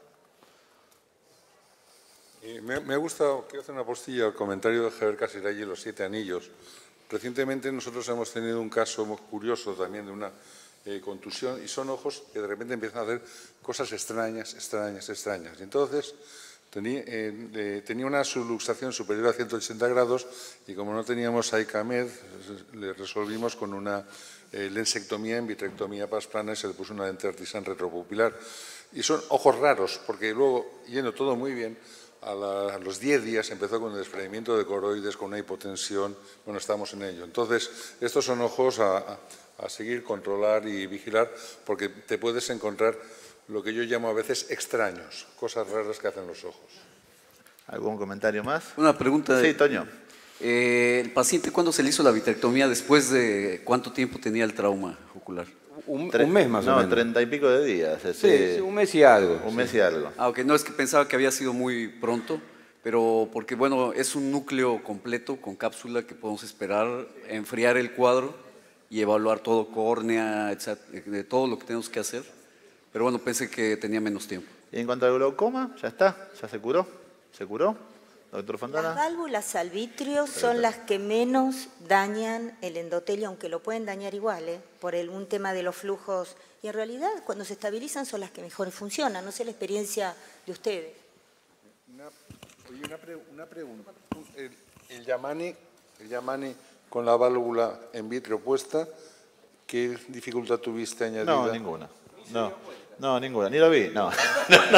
Eh, me, me ha gustado, quiero hacer una postilla al comentario de Javier Casiraghi, Los Siete Anillos. Recientemente nosotros hemos tenido un caso muy curioso también de una eh, contusión y son ojos que de repente empiezan a hacer cosas extrañas, extrañas, extrañas. Y entonces tenía, eh, eh, tenía una subluxación superior a ciento ochenta grados y como no teníamos AICAMED, le resolvimos con una eh, lensectomía en vitrectomía pasplana y se le puso una lente artisan retropupilar. Y son ojos raros, porque luego, yendo todo muy bien, a, la, a los diez días empezó con el desprendimiento de coroides, con una hipotensión. Bueno, estamos en ello. Entonces, estos son ojos a, a, a seguir, controlar y vigilar, porque te puedes encontrar lo que yo llamo a veces extraños, cosas raras que hacen los ojos. ¿Algún comentario más? Una pregunta. Sí, Toño. Eh, ¿El paciente cuándo se le hizo la vitrectomía? ¿Después de cuánto tiempo tenía el trauma ocular? Un, un mes más no, o menos. No, treinta y pico de días. Sí, Ese, sí, un mes y algo. Un sí. mes y algo. Ah, ok, no, es que pensaba que había sido muy pronto, pero porque, bueno, es un núcleo completo con cápsula que podemos esperar, enfriar el cuadro y evaluar todo, córnea, etcétera, de todo lo que tenemos que hacer. Pero bueno, pensé que tenía menos tiempo. Y en cuanto al glaucoma, ya está, ya se curó. ¿Se curó, doctor Fontana? Las válvulas al vitrio son las que menos dañan el endotelio, aunque lo pueden dañar igual, ¿eh? por el, un tema de los flujos. Y en realidad, cuando se estabilizan, son las que mejor funcionan. No sé la experiencia de ustedes. Una, oye, una, pre, una pregunta. El, el, Yamane, el Yamane con la válvula en vitrio puesta, ¿qué dificultad tuviste añadida? No, ninguna. No, no, ninguna. Ni lo vi. No. no, no,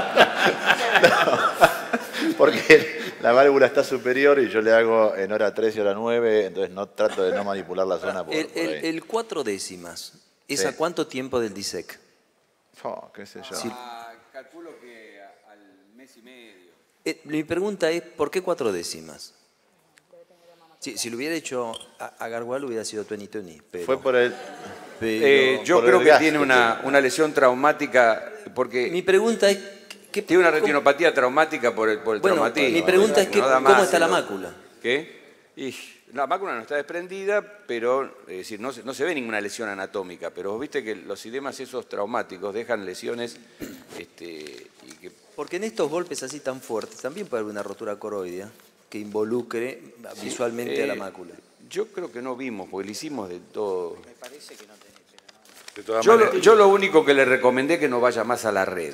no, no. Porque la válvula está superior y yo le hago en hora tres y hora nueve, entonces no trato de no manipular la zona por, el, por ahí. El, el cuatro décimas, ¿es sí. a cuánto tiempo del D I S E C? Oh, qué sé yo. Sí. Ah, calculo que al mes y medio. Eh, mi pregunta es, ¿por qué cuatro décimas? Si, si lo hubiera hecho a, a Gargual hubiera sido veinte veinte. Pero, Fue por el... pero, eh, yo por creo el que gas tiene que una, tiene. una lesión traumática porque... Mi pregunta es... ¿qué, tiene una retinopatía traumática por el, por el bueno, traumatismo. Mi pregunta es, que, no ¿cómo está la mácula? ¿Qué? Y la mácula no está desprendida, pero es decir, no, se, no se ve ninguna lesión anatómica, pero viste que los edemas esos traumáticos dejan lesiones... Este, y que... Porque en estos golpes así tan fuertes también puede haber una rotura coroidea que involucre sí, visualmente eh, a la mácula. Yo creo que no vimos, porque le hicimos de todo. Me parece que no tenés, de todas yo, lo, yo lo único que le recomendé es que no vaya más a la red.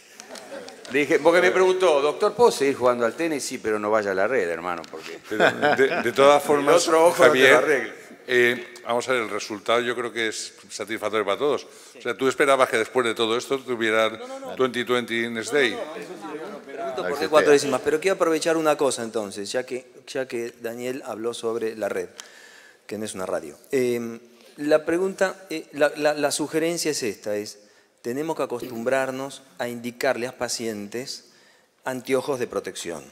Le dije, porque me preguntó, doctor, ¿puedo seguir jugando al tenis? Sí, pero no vaya a la red, hermano, porque... Pero de, de todas formas, el otro ojo Javier, no te lo arregle. Eh, vamos a ver, el resultado yo creo que es satisfactorio para todos. Sí. O sea, ¿tú esperabas que después de todo esto tuvieran no, no, no. veinte veinte Next Day? No, no, no, no, pregunto por qué cuatro décimas, pero quiero aprovechar una cosa entonces, ya que, ya que Daniel habló sobre la red, que no es una radio. Eh, la pregunta, eh, la, la, la sugerencia es esta, es, tenemos que acostumbrarnos a indicarle a pacientes anteojos de protección.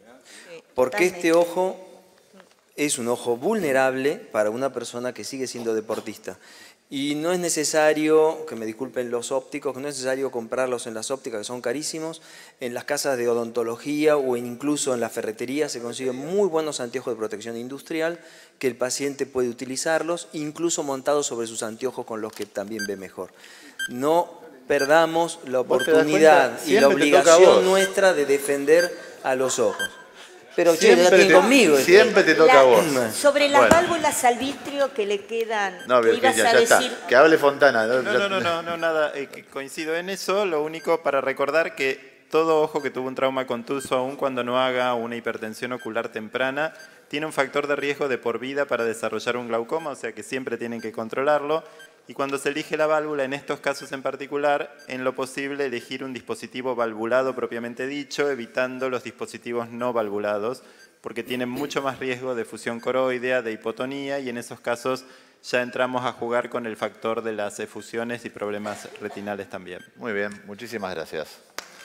Porque este ojo es un ojo vulnerable para una persona que sigue siendo deportista. Y no es necesario, que me disculpen los ópticos, no es necesario comprarlos en las ópticas, que son carísimos. En las casas de odontología o incluso en la ferretería se consiguen muy buenos anteojos de protección industrial que el paciente puede utilizarlos, incluso montados sobre sus anteojos con los que también ve mejor. No perdamos la oportunidad y la obligación nuestra de defender a los ojos. Pero siempre che, te, conmigo. Siempre te toca la, a vos. Sobre las bueno. válvulas al vitrio que le quedan. No, Virginia, ya decir... está. Que hable Fontana. No, no, no, no, no, no nada. Eh, coincido en eso. Lo único para recordar que todo ojo que tuvo un trauma contuso, aun cuando no haga una hipertensión ocular temprana, tiene un factor de riesgo de por vida para desarrollar un glaucoma, o sea que siempre tienen que controlarlo. Y cuando se elige la válvula, en estos casos en particular, en lo posible elegir un dispositivo valvulado propiamente dicho, evitando los dispositivos no valvulados, porque tienen mucho más riesgo de fusión coroidea, de hipotonía, y en esos casos ya entramos a jugar con el factor de las efusiones y problemas retinales también. Muy bien, muchísimas gracias.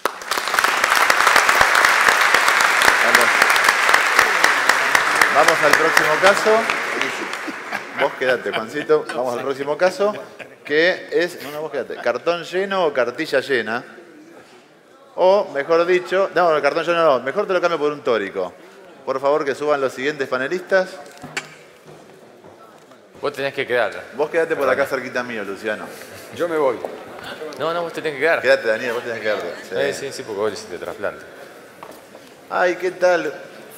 Vamos al próximo caso. Vos quedate, Juancito. Vamos al próximo caso, que es, no, no, vos quedate, cartón lleno o cartilla llena. O, mejor dicho, no, el cartón lleno no, mejor te lo cambio por un tórico. Por favor, que suban los siguientes panelistas. Vos tenés que quedar. Vos quedate por acá cerquita mío, Luciano. Yo me voy. No, no, vos te tenés que quedar. Quédate, Daniel, vos tenés que quedarte. Sí, eh, sí, sí, porque vos le hiciste trasplante. Ay, ¿qué tal?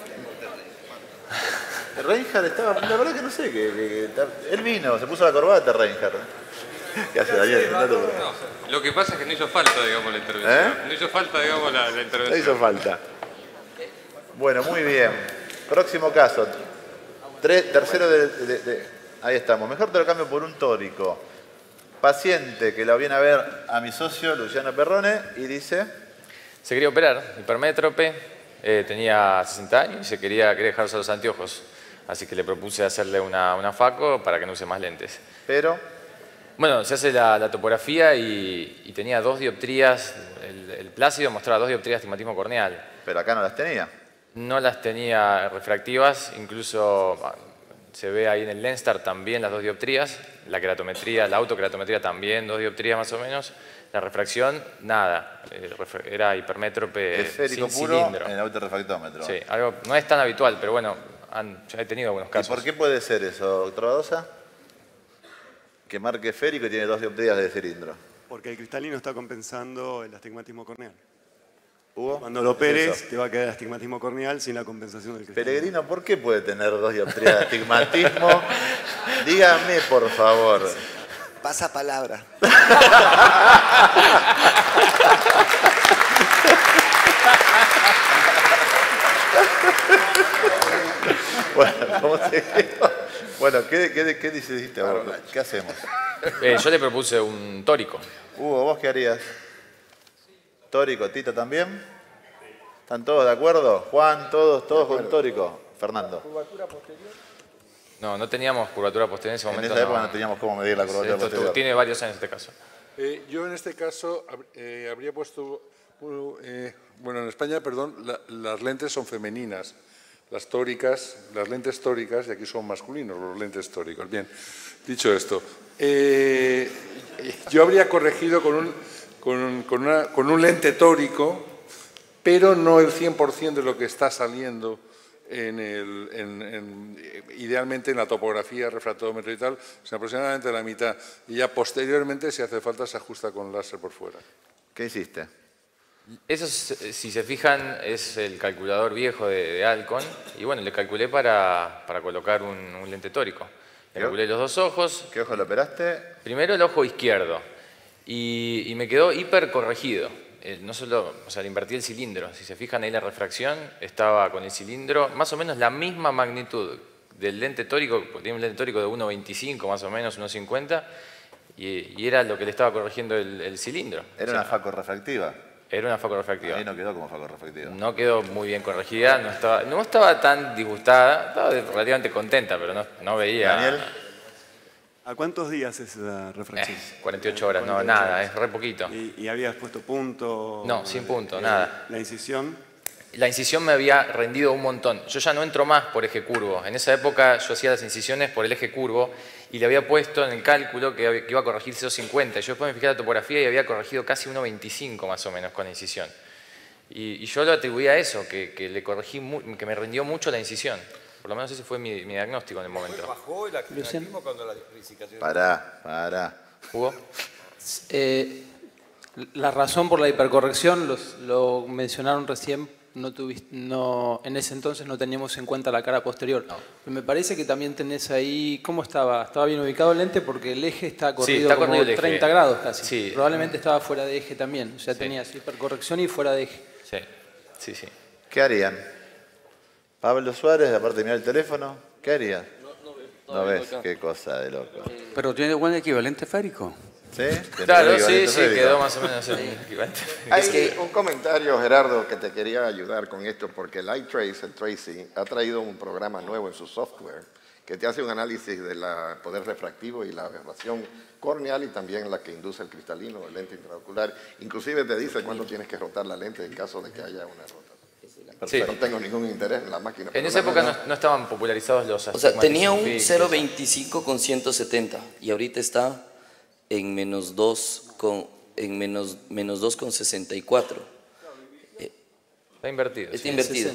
Reinhardt estaba, la verdad que no sé, que, que, que él vino, se puso la corbata, Reinhardt. ¿Qué hace, Daniel? No, lo que pasa es que no hizo falta, digamos, la intervención. ¿Eh? No hizo falta, digamos, la, la intervención. No hizo falta. Bueno, muy bien. Próximo caso. Tres, tercero de, de, de... Ahí estamos. Mejor te lo cambio por un tórico. Paciente que lo viene a ver a mi socio, Luciano Perrone, y dice... Se quería operar, hipermétrope, eh, tenía sesenta años y se quería, quería dejarse los anteojos. Así que le propuse hacerle una, una faco para que no use más lentes. Pero... Bueno, se hace la, la topografía y, y tenía dos dioptrías, el, el plácido mostraba dos dioptrías de astigmatismo corneal. Pero acá no las tenía. No las tenía refractivas, incluso se ve ahí en el Lenstar también las dos dioptrías, la keratometría, la autokeratometría también, dos dioptrías más o menos. La refracción, nada, era hipermétrope esférico sin puro cilindro. En el autorrefractómetro. Sí, algo no es tan habitual, pero bueno, han, ya he tenido algunos casos. ¿Y por qué puede ser eso, doctor Badosa? Que marque esférico y tiene dos dioptrías de cilindro. Porque el cristalino está compensando el astigmatismo corneal. ¿Hugo? Cuando lo operes, Eso. te va a quedar astigmatismo corneal sin la compensación del cristalino. Peregrino, ¿por qué puede tener dos dioptrías de astigmatismo? Dígame, por favor. Pasa palabra. Bueno, ¿cómo te quedó? Bueno, ¿qué, qué, qué decidiste vos? ¿Qué hacemos? Eh, yo le propuse un tórico. Hugo, ¿vos qué harías? ¿Tórico, Tito también? ¿Están todos de acuerdo? Juan, todos, todos con tórico. Fernando. No, no teníamos curvatura posterior en ese momento. En esa época no, no teníamos cómo medir la curvatura Esto posterior. Tiene varios años este caso. Eh, yo en este caso eh, habría puesto, eh, bueno, en España, perdón, la, las lentes son femeninas. Las tóricas, las lentes tóricas, y aquí son masculinos los lentes tóricos. Bien, dicho esto, eh, yo habría corregido con un, con, con, una, con un lente tórico, pero no el cien por cien de lo que está saliendo en el, en, en, idealmente en la topografía, refractómetro y tal, sino aproximadamente la mitad. Y ya posteriormente, si hace falta, se ajusta con láser por fuera. ¿Qué hiciste? Eso, si se fijan, es el calculador viejo de, de Alcon. Y bueno, le calculé para, para colocar un, un lente tórico. Le calculé los dos ojos. ¿Qué ojo lo operaste? Primero el ojo izquierdo. Y, y me quedó hiper corregido. Eh, no solo, o sea, le invertí el cilindro. Si se fijan ahí la refracción, estaba con el cilindro más o menos la misma magnitud del lente tórico. Tiene un lente tórico de uno veinticinco más o menos, uno cincuenta. Y, y era lo que le estaba corrigiendo el, el cilindro. ¿Era o sea, una faco refractiva? Era una faco refractiva. Ahí no quedó como faco refractiva. No quedó muy bien corregida, no estaba, no estaba tan disgustada, estaba relativamente contenta, pero no, no veía... Daniel. ¿A cuántos días es la refracción? Eh, cuarenta y ocho horas, cuarenta y ocho no, nada, horas. es re poquito. ¿Y, y habías puesto punto? No, sin punto, eh, nada. ¿La incisión? La incisión me había rendido un montón. Yo ya no entro más por eje curvo. En esa época yo hacía las incisiones por el eje curvo y le había puesto en el cálculo que iba a corregir cero coma cincuenta. Yo después me fijé la topografía y había corregido casi uno veinticinco más o menos con la incisión. Y, y yo lo atribuía a eso, que, que, le corregí que me rindió mucho la incisión. Por lo menos ese fue mi, mi diagnóstico en el momento. ¿Bajó el activismo cuando la cicatriz? Pará, pará. ¿Hugo? Eh, la razón por la hipercorrección, los, lo mencionaron recién, no tuviste, no, en ese entonces no teníamos en cuenta la cara posterior. No. Pero me parece que también tenés ahí, ¿cómo estaba? Estaba bien ubicado el lente porque el eje está corrido, sí, está como corrido treinta grados casi. Sí. Probablemente estaba fuera de eje también, o sea, sí. Tenías hipercorrección y fuera de eje. Sí, sí, sí. ¿Qué harían? Pablo Suárez, aparte de mirar el teléfono, ¿qué harías? No, no, no, no ves, qué cosa de loco. Pero tiene buen equivalente esférico. ¿Sí? Claro, sí, sí, quedó más o menos el equivalente. Hay es que... un comentario, Gerardo, que te quería ayudar con esto, porque el iTrace, el Tracy, ha traído un programa nuevo en su software que te hace un análisis del poder refractivo y la aberración corneal y también la que induce el cristalino, el lente intraocular. Inclusive te dice cuándo tienes que rotar la lente en caso de que haya una rotación. Sí. No tengo ningún interés en la máquina. En esa época no, no estaban popularizados los O sea, tenía un cero punto veinticinco con ciento setenta y ahorita está en menos dos con, en menos, menos dos con sesenta y cuatro. Eh, está invertido. Está sí, invertido.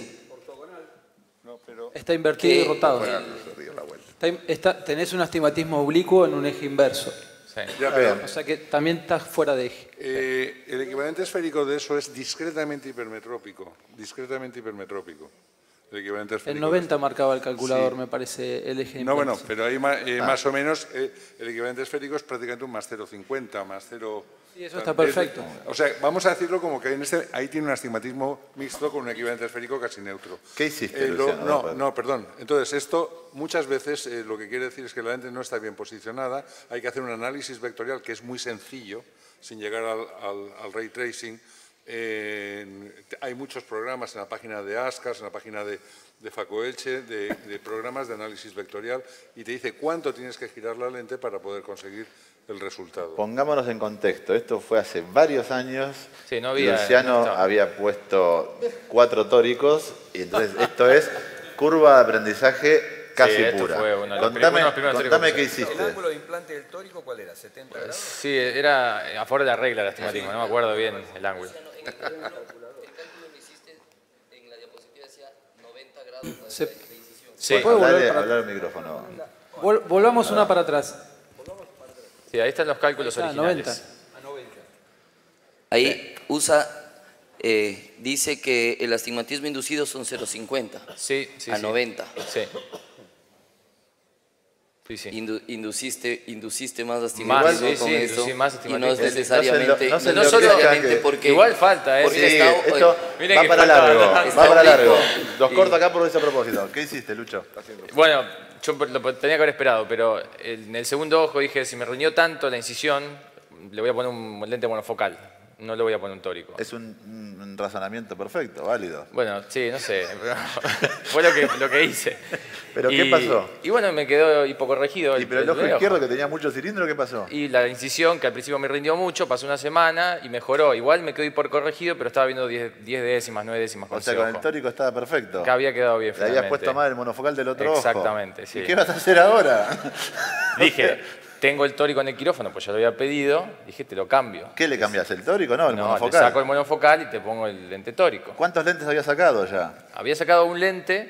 Está invertido y rotado. Está, está, tenés un astigmatismo oblicuo en un eje inverso. Sí. Ya, pero, o sea que también estás fuera de eje. Eh, el equivalente esférico de eso es discretamente hipermetrópico. Discretamente hipermetrópico. El equivalente esférico. El noventa marcaba el calculador, sí. Me parece, el eje No, inverso. bueno, pero ahí eh, ah. más o menos eh, el equivalente esférico es prácticamente un más cero coma cincuenta, más cero... Sí, eso está perfecto. O sea, vamos a decirlo como que en este, ahí tiene un astigmatismo mixto con un equivalente esférico casi neutro. ¿Qué hiciste, eh, lo, Luciano? No, no, perdón. Entonces, esto muchas veces eh, lo que quiere decir es que la lente no está bien posicionada. Hay que hacer un análisis vectorial que es muy sencillo, sin llegar al, al, al ray tracing. Eh, hay muchos programas en la página de ASCAS, en la página de, de Facoelche, de, de programas de análisis vectorial, y te dice cuánto tienes que girar la lente para poder conseguir el resultado. Pongámonos en contexto, esto fue hace varios años, sí, no había, Luciano no había puesto cuatro tóricos, y entonces esto es curva de aprendizaje casi sí, pura. Fue uno de los contame primeros contame qué hiciste. ¿El ángulo de implante del tórico cuál era? ¿setenta grados? Sí, era a favor de la regla del astigmatismo, no me acuerdo bien el ángulo. El cálculo que hiciste en la diapositiva decía noventa grados Se, de decisión. Sí. Puede volver para hablar el micrófono. Vol, volvamos una para atrás. Sí, ahí están los cálculos ah, originales. noventa. Ahí usa, eh, dice que el astigmatismo inducido son cero punto cincuenta sí, sí, a sí. noventa. Sí. Sí, sí. Indu, induciste, induciste más astigmatismo más, sí, con sí, esto, sí, más y no es sí, necesariamente, no, se lo, no, no no necesariamente que, porque... Igual falta, ¿eh? Porque Sí, esto Mire va que para falta, largo, falta, va para largo. Los sí. corto acá por ese propósito. ¿Qué hiciste, Lucho? Bueno, yo lo tenía que haber esperado, pero en el segundo ojo dije, si me rindió tanto la incisión, le voy a poner un lente monofocal. No le voy a poner un tórico. Es un, un razonamiento perfecto, válido. Bueno, sí, no sé. Pero fue lo que, lo que hice. ¿Pero y, qué pasó? Y bueno, me quedó hipocorregido. ¿Y pero el, el ojo izquierdo que tenía mucho cilindro, qué pasó? Y la incisión, que al principio me rindió mucho, pasó una semana y mejoró. Igual me quedó hipocorregido, pero estaba viendo diez décimas, nueve décimas con O sea, ese con ojo. el tórico estaba perfecto. Que había quedado bien, Le finalmente. habías puesto más el monofocal del otro Exactamente, ojo. sí. ¿Y qué vas a hacer ahora? Dije, tengo el tórico en el quirófano, pues ya lo había pedido. Dije, te lo cambio. ¿Qué le cambias? ¿El tórico? No, el no, monofocal. te saco el monofocal y te pongo el lente tórico. ¿Cuántos lentes había sacado ya? Había sacado un lente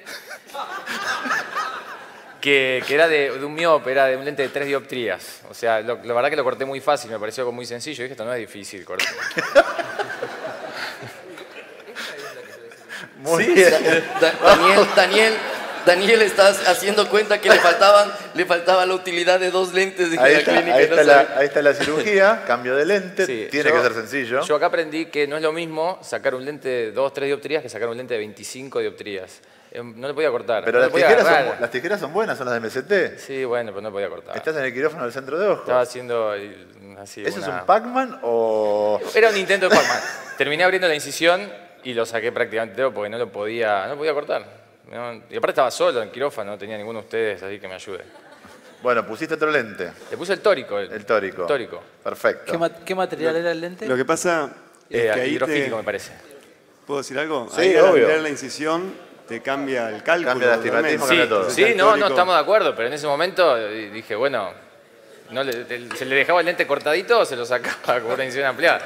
que, que era de, de un miope, era de un lente de tres dioptrías. O sea, lo, la verdad que lo corté muy fácil, me pareció muy sencillo. Dije, esto no es difícil cortar. Muy sí, bien. Da, da, Daniel, Daniel, Daniel está haciendo cuenta que le faltaban, le faltaba la utilidad de dos lentes de ahí, la está, clínica. ahí, no está la, ahí está la cirugía, cambio de lente, Sí, tiene yo, que ser sencillo. Yo acá aprendí que no es lo mismo sacar un lente de dos, tres dioptrías que sacar un lente de veinticinco dioptrías. No le podía cortar. Pero no las, podía tijeras agarrar. son, las tijeras son buenas, son las de M C T. Sí, bueno, pero no podía cortar. ¿Estás en el quirófano del centro de ojos? Estaba haciendo así. ¿Eso una... es un Pac-Man o...? Era un intento de Pac-Man. Terminé abriendo la incisión y lo saqué prácticamente entero porque no lo podía, no podía cortar. No, y aparte estaba solo en quirófano, no tenía ninguno de ustedes, así que me ayude. Bueno, pusiste otro lente. Le puse el tórico. El, el tórico. El tórico. Perfecto. ¿Qué, ma ¿Qué material lo, era el lente? Lo que pasa es eh, que ahí hidrofílico, te... me parece. ¿Puedo decir algo? Sí, ahí obvio. al mirar la incisión te cambia el cálculo. Cambia el astigmatismo, Sí, cambia todo. sí no, no, estamos de acuerdo, pero en ese momento dije, bueno, no le, ¿se le dejaba el lente cortadito o se lo sacaba con una incisión ampliada?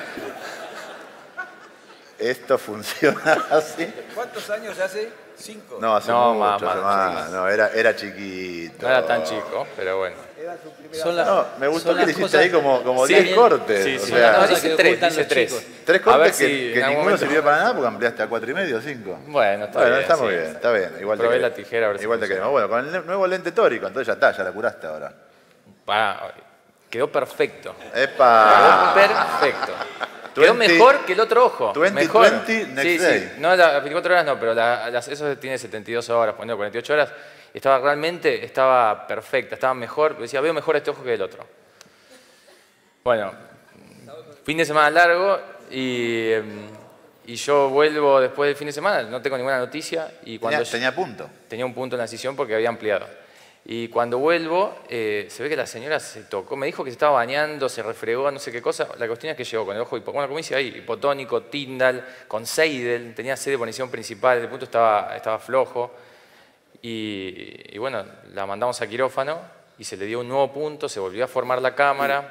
Esto funciona así. ¿Cuántos años hace? ¿Cinco? No, hace No, mucho, más, hace más, más. más. No, era, era chiquito. No era tan chico, pero bueno. Son las, No, me gustó son que le las hiciste cosas- ahí como, como Sí, diez cortes. sí, o sí. sea, No, cosas dice que tres, ocultan dice los tres. chicos. tres A cortes ver que, si que en algún ninguno momento- sirvió para nada porque ampliaste a cuatro y medio o cinco. Bueno, está Bueno, bien. está sí. muy bien, está bien. Igual te Probé queremos. la tijera a ver si Igual te funciona. queremos. Bueno, con el nuevo lente tórico, entonces ya está, ya la curaste ahora. Ah, quedó perfecto. ¡Epa! Quedó perfecto. Quedó veinte mejor que el otro ojo. veinte, mejor. veinte, next sí, day. sí. No, las veinticuatro horas no, pero la, las, eso tiene setenta y dos horas, poniendo cuarenta y ocho horas. Estaba realmente, estaba perfecta, estaba mejor. Decía, veo mejor este ojo que el otro. Bueno, fin de semana largo y, y yo vuelvo después del fin de semana, no tengo ninguna noticia. Y cuando tenía, tenía punto. Tenía un punto en la decisión porque había ampliado. Y cuando vuelvo, eh, se ve que la señora se tocó, me dijo que se estaba bañando, se refregó, no sé qué cosa. La cuestión es que llegó con el ojo, bueno, como dice ahí, hipotónico, Tyndall, con Seidel, tenía sede por lesión principal, el punto estaba, estaba flojo. Y, y bueno, la mandamos a quirófano y se le dio un nuevo punto, se volvió a formar la cámara.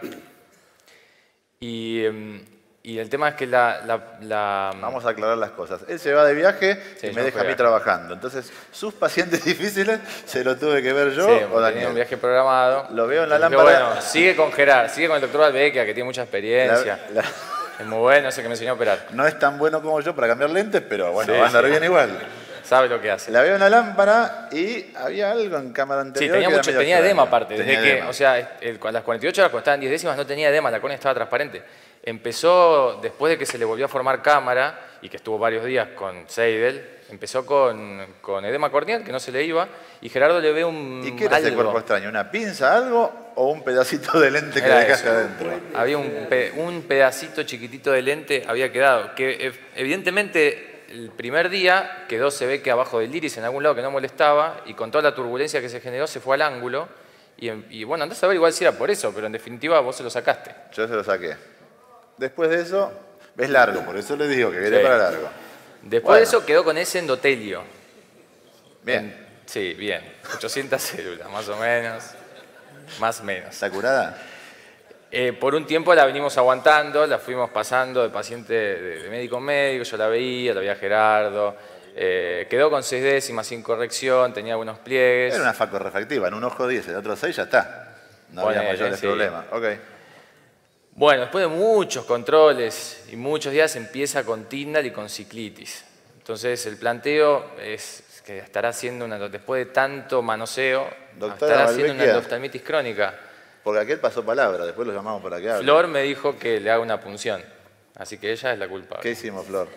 Y, y el tema es que la, la, la... Vamos a aclarar las cosas. Él se va de viaje sí, y me deja a mí trabajando. Entonces, sus pacientes difíciles se lo tuve que ver yo sí, o Daniel. Tenía un viaje programado. Lo veo en la Entonces, lámpara. Bueno, sigue con Gerard, sigue con el doctor Albequia, que tiene mucha experiencia. La, la... Es muy bueno, ese que me enseñó a operar. No es tan bueno como yo para cambiar lentes, pero bueno, Sí, va a andar sí. bien igual. Sabe lo que hace. La veo en la lámpara y había algo en cámara anterior. Sí, tenía, que era mucho, medio tenía extraño. edema aparte. Desde Tenía que, edema. o sea, el, a las cuarenta y ocho horas, cuando estaban diez décimas, no tenía edema, la córnea estaba transparente. Empezó, después de que se le volvió a formar cámara, y que estuvo varios días con Seidel, empezó con, con edema corneal, que no se le iba, y Gerardo le ve un ¿Y qué era ese algo. cuerpo extraño? ¿Una pinza, algo o un pedacito de lente que Era le dejaste eso. adentro? Había un, pe- un pedacito chiquitito de lente había quedado, que ev- evidentemente el primer día quedó, se ve que abajo del iris en algún lado que no molestaba, y con toda la turbulencia que se generó se fue al ángulo, y, en- y bueno, andás a ver igual si era por eso, pero en definitiva vos se lo sacaste. Yo se lo saqué. Después de eso, ves largo, por eso le digo que quería Sí. para largo. Después Bueno. de eso quedó con ese endotelio. Bien. En- sí, bien. ochocientas células, más o menos. Más o menos. ¿Está curada? Eh, por un tiempo la venimos aguantando, la fuimos pasando de paciente de, de médico en médico, yo la veía, la veía Gerardo. Eh, quedó con seis décimas sin corrección, tenía algunos pliegues. Era una faco refractiva, en un ojo diez, en el otro seis, ya está. No Ponele, había mayores sí. problemas. Ok. Bueno, después de muchos controles y muchos días empieza con Tyndall y con ciclitis. Entonces el planteo es que estará haciendo una, después de tanto manoseo, Doctora estará haciendo una Balbecchia. endoftalmitis crónica. Porque aquel pasó palabra, después lo llamamos para que hable. Flor me dijo que le haga una punción, así que ella es la culpable. ¿Qué hicimos, Flor?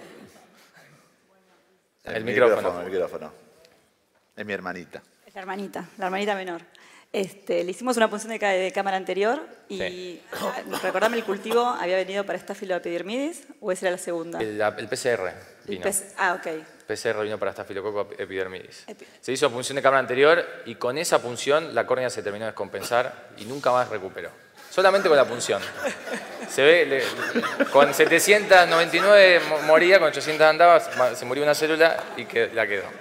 El micrófono. El micrófono. Es mi hermanita. Es la hermanita, la hermanita menor. Este, le hicimos una punción de, ca- de cámara anterior y Sí. recordame, el cultivo había venido para Staphyloepidermidis o esa era la segunda. El, la- el P C R El vino. P C ah, ok. P C R vino para Staphylococcus epidermidis. Epi- Se hizo punción de cámara anterior y con esa punción la córnea se terminó de descompensar y nunca más recuperó. Solamente con la punción. Se ve, le- con setecientos noventa y nueve mo- moría, con ochocientos andaba, se- se murió una célula y que, la quedó.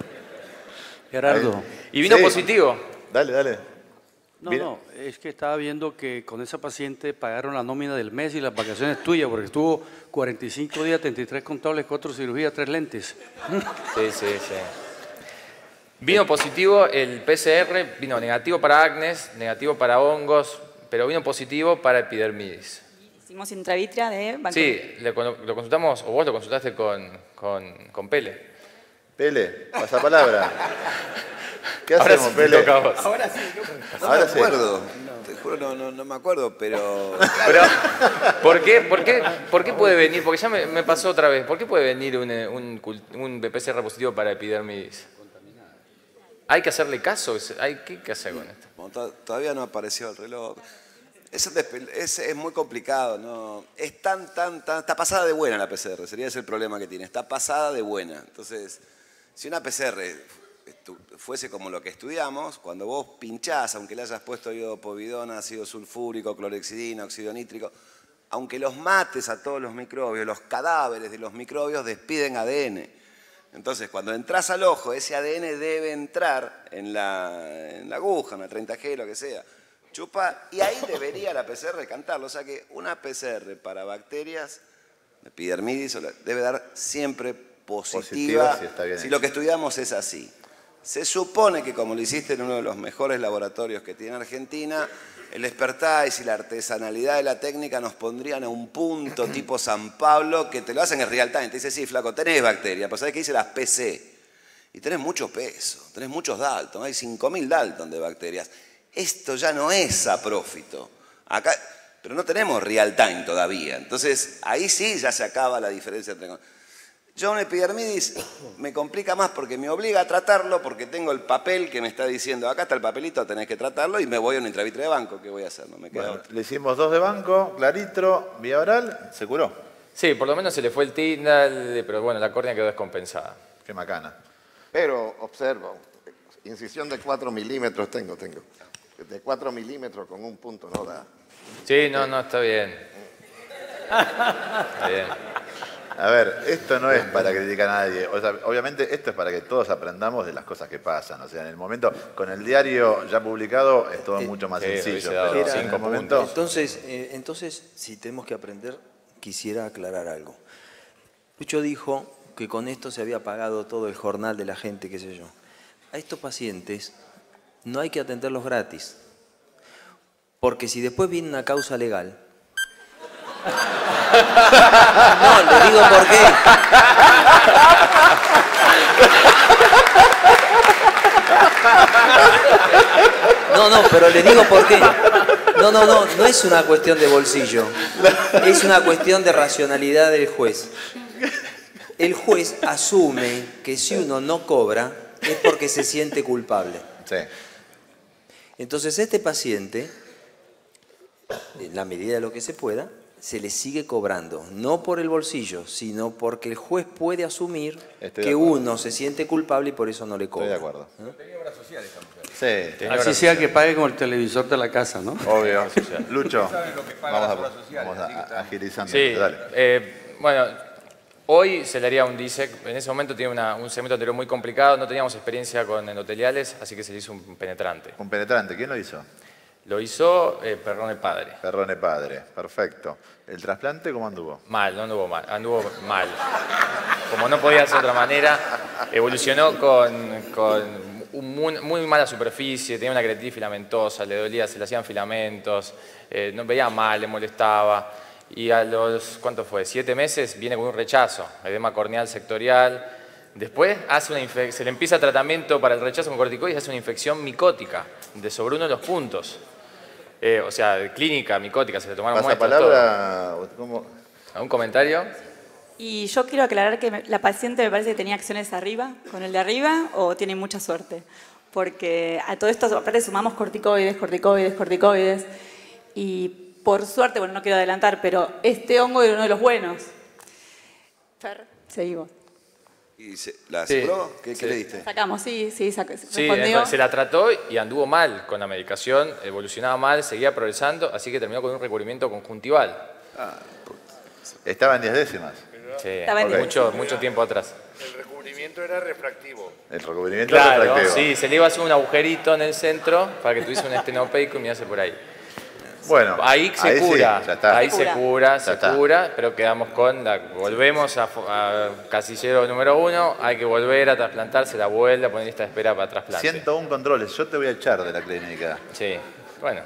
Gerardo. Y vino Sí. positivo. Dale, dale. No, Mira. no, es que estaba viendo que con esa paciente pagaron la nómina del mes y las vacaciones tuyas, porque estuvo cuarenta y cinco días, treinta y tres contables, cuatro cirugías, tres lentes. Sí, sí, sí. Vino positivo el P C R, vino negativo para acnes, negativo para hongos, pero vino positivo para epidermidis. Hicimos intravítrea de banco- Sí, le- lo consultamos, o vos lo consultaste con, con, con Pele. Pele, pasapalabra. ¿Qué Ahora hacemos, sí te Pele? toca a vos. Ahora sí. No Ahora me sí. acuerdo. Te juro, no, no, no me acuerdo, pero... Pero, ¿por qué, por qué, por qué puede venir? Porque ya me, me pasó otra vez. ¿Por qué puede venir un, eh, un, cult- un P C R positivo para epidermidis? ¿Hay que hacerle caso? ¿Hay, ¿Qué hay que hacer con esto? Bueno, to- todavía no apareció el reloj. Es, despe- es, es muy complicado, ¿no? Es tan, tan, tan... Está pasada de buena la P C R, sería ese el problema que tiene. Está pasada de buena. Entonces, si una P C R estu- fuese como lo que estudiamos, cuando vos pinchás, aunque le hayas puesto iodopovidona, ácido sulfúrico, clorexidina, óxido nítrico, aunque los mates a todos los microbios, los cadáveres de los microbios despiden A D N. Entonces, cuando entras al ojo, ese A D N debe entrar en la, en la aguja, en la treinta G, lo que sea. Chupa, y ahí debería la P C R cantarlo. O sea que una P C R para bacterias, epidermidis, o la- debe dar siempre positiva, Positiva, si está bien si hecho. lo que estudiamos es así. Se supone que como lo hiciste en uno de los mejores laboratorios que tiene Argentina, el expertise y la artesanalidad de la técnica nos pondrían a un punto tipo San Pablo, que te lo hacen en real time. Te dice, sí, flaco, tenés bacterias, pero ¿sabés qué dice las P C? Y tenés mucho peso, tenés muchos Dalton, hay cinco mil Dalton de bacterias. Esto ya no es saprófito. Acá, pero no tenemos real time todavía. Entonces, ahí sí ya se acaba la diferencia entre... Yo un epidermidis me complica más porque me obliga a tratarlo, porque tengo el papel que me está diciendo, acá está el papelito, tenés que tratarlo, y me voy a una intravitrea de banco. ¿Qué voy a hacer? No me queda Bueno, otra. le hicimos dos de banco, claritro, vía oral, se curó. Sí, por lo menos se le fue el tindal, pero bueno, la córnea quedó descompensada. Qué macana. Pero, observo, incisión de cuatro milímetros tengo, tengo. De cuatro milímetros con un punto no da. Sí, no, no, está bien. Está bien. A ver, esto no es para criticar a nadie. O sea, obviamente esto es para que todos aprendamos de las cosas que pasan. O sea, en el momento, con el diario ya publicado, es todo mucho más sí, sencillo. dado Pero cinco en el momento... Entonces, eh, entonces, si tenemos que aprender, quisiera aclarar algo. Lucho dijo que con esto se había pagado todo el jornal de la gente, qué sé yo. A estos pacientes no hay que atenderlos gratis. Porque si después viene una causa legal... No, le digo por qué. No, no, pero le digo por qué. No, no, no, no es una cuestión de bolsillo. Es una cuestión de racionalidad del juez. El juez asume que si uno no cobra es porque se siente culpable. Sí. Entonces este paciente, en la medida de lo que se pueda, se le sigue cobrando, no por el bolsillo, sino porque el juez puede asumir Estoy de que acuerdo. uno se siente culpable y por eso no le cobra. Estoy de acuerdo. ¿Eh? Sí. Así sea que pague con el televisor de la casa, ¿no? Obvio. Lucho, saben lo que paga vamos, la a, obra social, vamos así que a, está. agilizando. Sí, Dale. eh, bueno, hoy se le haría un D I S E C. En ese momento tiene una- un segmento anterior muy complicado, no teníamos experiencia con endoteliales, así que se le hizo un penetrante. Un penetrante, ¿quién lo hizo? Lo hizo eh, Perrone Padre. Perrone Padre, perfecto. ¿El trasplante cómo anduvo? Mal, no anduvo mal, anduvo mal. Como no podía ser de otra manera, evolucionó con, con un muy, muy mala superficie, tenía una queratitis filamentosa, le dolía, se le hacían filamentos, eh, no veía mal, le molestaba. Y a los, ¿cuánto fue? Siete meses viene con un rechazo, edema corneal sectorial. Después hace una infe- se le empieza tratamiento para el rechazo con corticoides, hace una infección micótica de sobre uno de los puntos. Eh, o sea, clínica, micótica, se le tomaron Pasa muestras, palabra, ¿cómo? todo. ¿Algún comentario? Y yo quiero aclarar que me- la paciente me parece que tenía acciones arriba, con el de arriba, o tiene mucha suerte. Porque a todo esto, aparte sumamos corticoides, corticoides, corticoides. Y por suerte, bueno, no quiero adelantar, pero este hongo era uno de los buenos. Fer, seguimos. ¿Y se, la Sí, aseguró? ¿Qué, sí. qué le diste? Sacamos, sí, sí, sac- Sí, respondió. entonces se la trató y anduvo mal con la medicación, evolucionaba mal, seguía progresando, así que terminó con un recubrimiento conjuntival. Estaba en diez décimas. Sí, Estaba en mucho, mucho tiempo atrás. El recubrimiento era refractivo. El recubrimiento Claro, refractivo. sí, se le iba a hacer un agujerito en el centro para que tuviese un estenopeico y me hace por ahí. Bueno, Ahí se ahí sí, cura, ya está. ahí se Cura. cura, Ya se está. cura, pero quedamos con la, volvemos a, fo- a casillero número uno, hay que volver a trasplantar, se la vuelve a poner lista de espera para trasplante. ciento uno controles, yo te voy a echar de la clínica. Sí, bueno.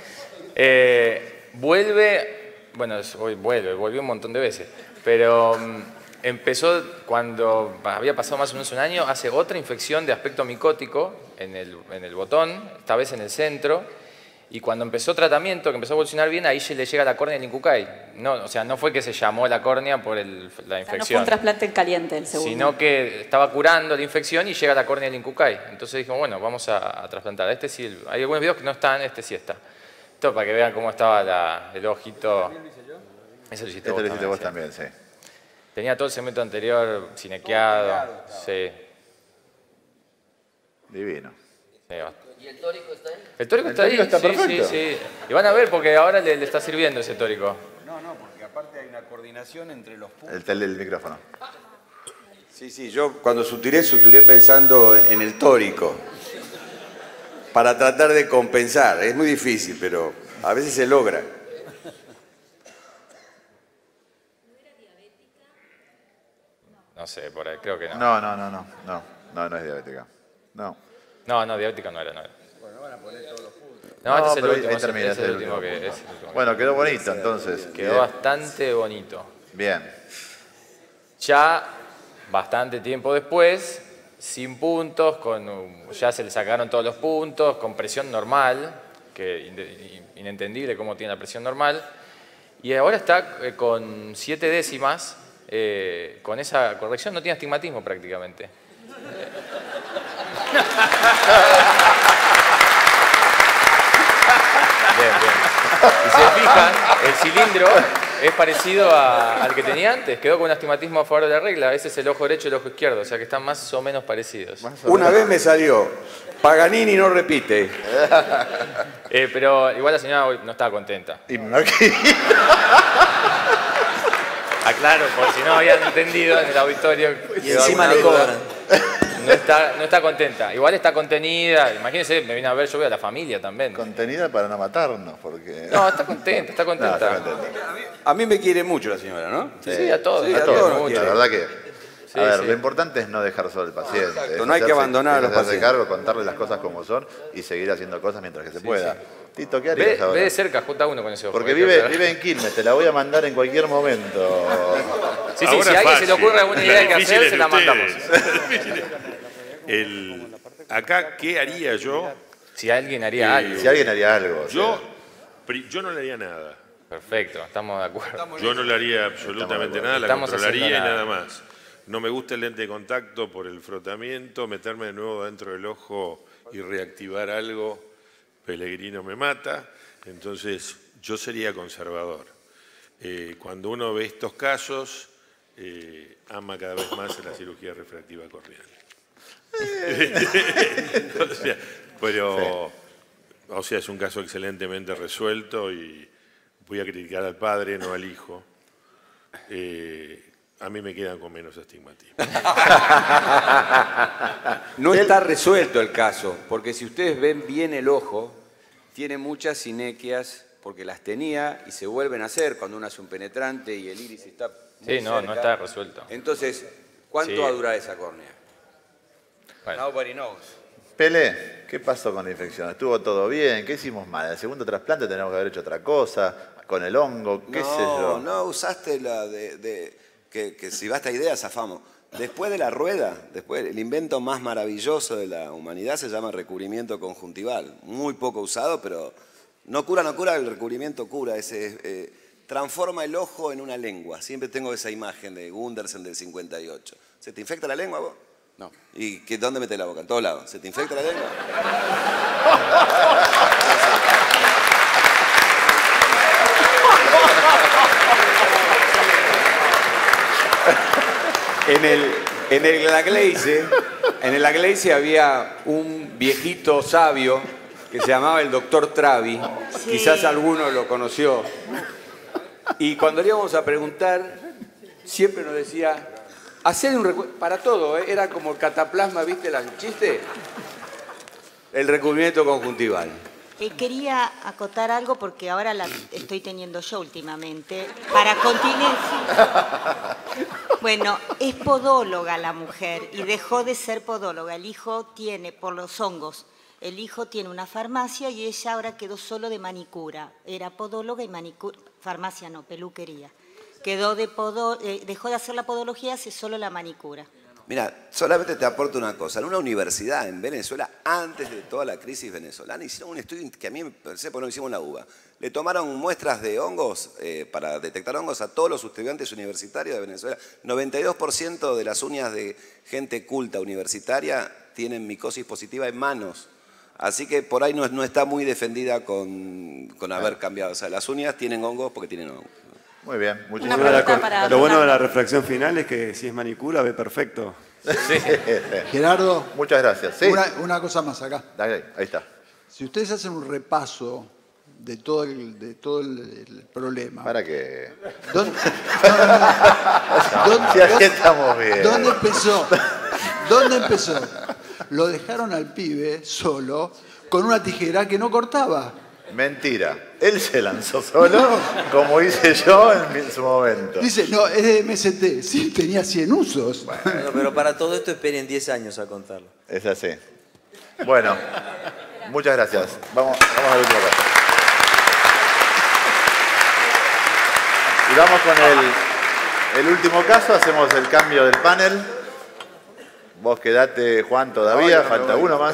Eh, vuelve, bueno, es- hoy vuelve, volvió un montón de veces, pero mm, empezó cuando había pasado más o menos un año, hace otra infección de aspecto micótico en el, en el botón, esta vez en el centro, y cuando empezó tratamiento, que empezó a evolucionar bien, ahí se le llega la córnea del Incucay. No, o sea, no fue que se llamó la córnea por el- la O sea, no fue infección. un trasplante en caliente el segundo. Sino que estaba curando la infección y llega la córnea del Incucay. Entonces dijimos, bueno, vamos a, a trasplantar. Este sí, hay algunos videos que no están, este sí está. Esto para que vean cómo estaba la- el ojito. Eso lo hiciste Esto vos lo hiciste vos también, también, sí. sí. Tenía todo el segmento anterior cinequeado. Sí. Divino. Sí, bastante. ¿Y el tórico está ahí? El tórico El está ahí, tórico está sí, perfecto. sí, sí. Y van a ver porque ahora le, le está sirviendo ese tórico. No, no, porque aparte hay una coordinación entre los puntos. El tel del micrófono. Sí, sí, yo cuando suturé, suturé pensando en el tórico. Para tratar de compensar. Es muy difícil, pero a veces se logra. No sé, por ahí, creo que no. No, no, no, no, no, no, no es diabética. No. No, no, diabética no era, no era. Bueno, van a poner todos los puntos. No, este es el pero ahí- último, ahí ese- termina, ese ese es el es el último último que punto. es el último que- Bueno, quedó bonito entonces. Quedó Bien. bastante bonito. Bien. Ya bastante tiempo después, sin puntos, con un- ya se le sacaron todos los puntos, con presión normal, que in- inentendible cómo tiene la presión normal, y ahora está eh, con siete décimas eh, con esa corrección no tiene astigmatismo prácticamente. Bien, bien. Y se fijan, el cilindro es parecido a- al que tenía antes. Quedó con un astigmatismo a favor de la regla. Ese es el ojo derecho y el ojo izquierdo. O sea que están más o menos parecidos. Una vez me salió, Paganini no repite. Eh, pero igual la señora hoy no estaba contenta. Aclaro, por si no habían entendido en el auditorio. Y quedó encima alguna le duda. cobran. No está, no está contenta. Igual está contenida. Imagínense, me vine a ver, yo veo a la familia también. Contenida para no matarnos, porque... No, está contenta, está contenta. No, está contenta. A mí me quiere mucho la señora, ¿no? Sí, a todos. Sí, a a todos, todos nos nos quiere. quiere. La verdad que... Sí, a ver, sí. lo importante es no dejar solo al paciente. Exacto, es no hay que hacerse- abandonar a es los hacerse pacientes. cargo, contarle las cosas como son y seguir haciendo cosas mientras que se Sí, pueda. sí. Tito, ¿qué Ve, harías ahora? ve de cerca J uno con ese ojo. Porque hay que vive, aclarar. vive en Quilmes, te la voy a mandar en cualquier momento. Sí, sí, si a alguien se le ocurre alguna idea que difícil hacer, es se la de mandamos. ustedes. El- acá, ¿qué haría yo? Si alguien haría algo. Si alguien haría algo. o Yo, sea, pri- yo no le haría nada. Perfecto, estamos de acuerdo. Yo no le haría absolutamente nada, la Estamos controlaría y haciendo nada nada. más. No me gusta el lente de contacto por el frotamiento, meterme de nuevo dentro del ojo y reactivar algo, Pellegrino me mata. Entonces, yo sería conservador. Eh, cuando uno ve estos casos, eh, ama cada vez más la cirugía refractiva corneal. O sea, pero, o sea, es un caso excelentemente resuelto y voy a criticar al padre, no al hijo. Eh, a mí me quedan con menos astigmatismo. No está resuelto el caso, porque si ustedes ven bien el ojo, tiene muchas sinequias, porque las tenía y se vuelven a hacer cuando uno hace un penetrante y el iris está muy Sí, no, no cerca. está resuelto. Entonces, ¿cuánto Sí. va a durar esa córnea? Bueno. Nobody knows. Pelé, ¿qué pasó con la infección? ¿Estuvo todo bien? ¿Qué hicimos mal? El segundo trasplante tenemos que haber hecho otra cosa, con el hongo, qué no, sé yo. No, usaste la de, de- que, que si va esta idea, zafamos. Después de la rueda, después el invento más maravilloso de la humanidad se llama recubrimiento conjuntival. Muy poco usado, pero no cura, no cura, el recubrimiento cura. Ese, eh, transforma el ojo en una lengua. Siempre tengo esa imagen de Gundersen del cincuenta y ocho. ¿Se te infecta la lengua vos? No. ¿Y qué, dónde metes la boca? En todos lados. ¿Se te infecta la lengua? En el, en el Lagleice, en el Lagleice había un viejito sabio que se llamaba el doctor Travi, Sí. quizás alguno lo conoció, y cuando le íbamos a preguntar, siempre nos decía, hacer un recu- para todo, ¿eh? Era como el cataplasma, ¿viste el chiste? El recubrimiento conjuntival. Eh, quería acotar algo porque ahora la estoy teniendo yo últimamente. Para continencia. Bueno, es podóloga la mujer y dejó de ser podóloga. El hijo tiene, por los hongos, el hijo tiene una farmacia y ella ahora quedó solo de manicura. Era podóloga y manicura, farmacia no, peluquería. Quedó de podo, eh, dejó de hacer la podología, hace solo la manicura. Mira, solamente te aporto una cosa. En una universidad en Venezuela, antes de toda la crisis venezolana, hicieron un estudio que a mí me parece porque no hicimos la uva. Le tomaron muestras de hongos eh, para detectar hongos a todos los estudiantes universitarios de Venezuela. noventa y dos por ciento de las uñas de gente culta universitaria tienen micosis positiva en manos. Así que por ahí no, no está muy defendida con, con haber cambiado. O sea, las uñas tienen hongos porque tienen hongos. Muy bien, Lo muchísimas bueno de la gracias. cor- para Lo bueno de la Fernando. refracción final es que si es manicura ve perfecto. Gerardo, Muchas gracias. Sí. una, una cosa más acá. Dale, ahí está. Si ustedes hacen un repaso de todo el, de todo el, el problema. ¿Para qué? ¿Dónde, no, no, no. ¿Dónde- Si así estamos bien. ¿Dónde empezó? ¿Dónde empezó? Lo dejaron al pibe solo con una tijera que no cortaba. Mentira. Él se lanzó solo, como hice yo en, mi- en su momento. Dice, no, es de M S T. Sí, tenía cien usos. Bueno, pero para todo esto esperen diez años a contarlo. Es así. Bueno, muchas gracias. Vamos, vamos al último caso. Y vamos con el, el último caso. Hacemos el cambio del panel. Vos quedate, Juan, todavía. No, yo no me Falta voy. uno más.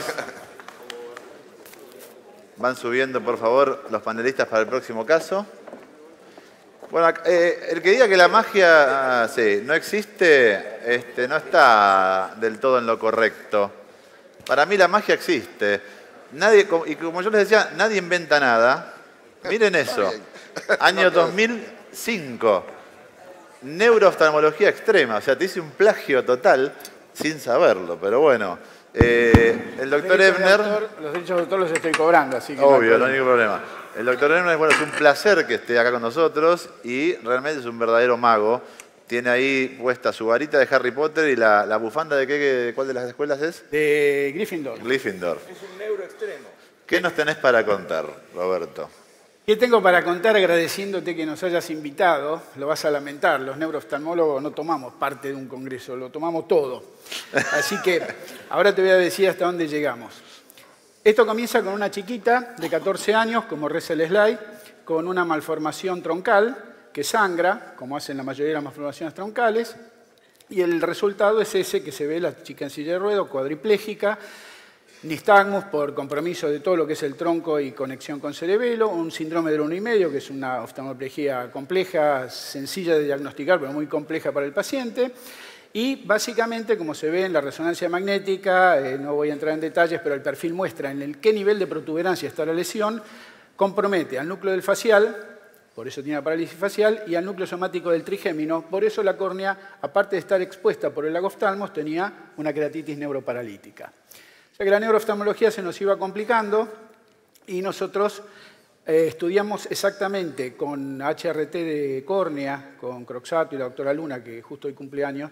Van subiendo, por favor, los panelistas para el próximo caso. Bueno, eh, el que diga que la magia ah, sí, no existe, este, no está del todo en lo correcto. Para mí la magia existe. Nadie, y como yo les decía, nadie inventa nada. Miren eso. Año dos mil cinco. Neurooftalmología extrema. O sea, te hice un plagio total sin saberlo, pero bueno. Eh, el doctor Ebner... Los derechos de autor los estoy cobrando, así que... Obvio, no hay ningún problema. El doctor Ebner, bueno, es un placer que esté acá con nosotros y realmente es un verdadero mago. Tiene ahí puesta su varita de Harry Potter y la, la bufanda de qué, de cuál de las escuelas es? De Gryffindor. Gryffindor. Es un neuro extremo. ¿Qué nos tenés para contar, Roberto? ¿Qué tengo para contar agradeciéndote que nos hayas invitado? Lo vas a lamentar, los neurooftalmólogos no tomamos parte de un congreso, lo tomamos todo. Así que ahora te voy a decir hasta dónde llegamos. Esto comienza con una chiquita de catorce años, como reza el slide, con una malformación troncal que sangra, como hacen la mayoría de las malformaciones troncales, y el resultado es ese que se ve la chica en silla de ruedas, cuadriplégica, nistagmus por compromiso de todo lo que es el tronco y conexión con cerebelo, un síndrome del uno y medio, que es una oftalmoplegia compleja, sencilla de diagnosticar, pero muy compleja para el paciente. Y básicamente, como se ve en la resonancia magnética, eh, no voy a entrar en detalles, pero el perfil muestra en el qué nivel de protuberancia está la lesión, compromete al núcleo del facial, por eso tiene una parálisis facial, y al núcleo somático del trigémino, por eso la córnea, aparte de estar expuesta por el agoftalmos, tenía una queratitis neuroparalítica. O sea que la neurooftalmología se nos iba complicando y nosotros eh, estudiamos exactamente con H R T de córnea, con Croxato y la doctora Luna, que justo hoy cumpleaños,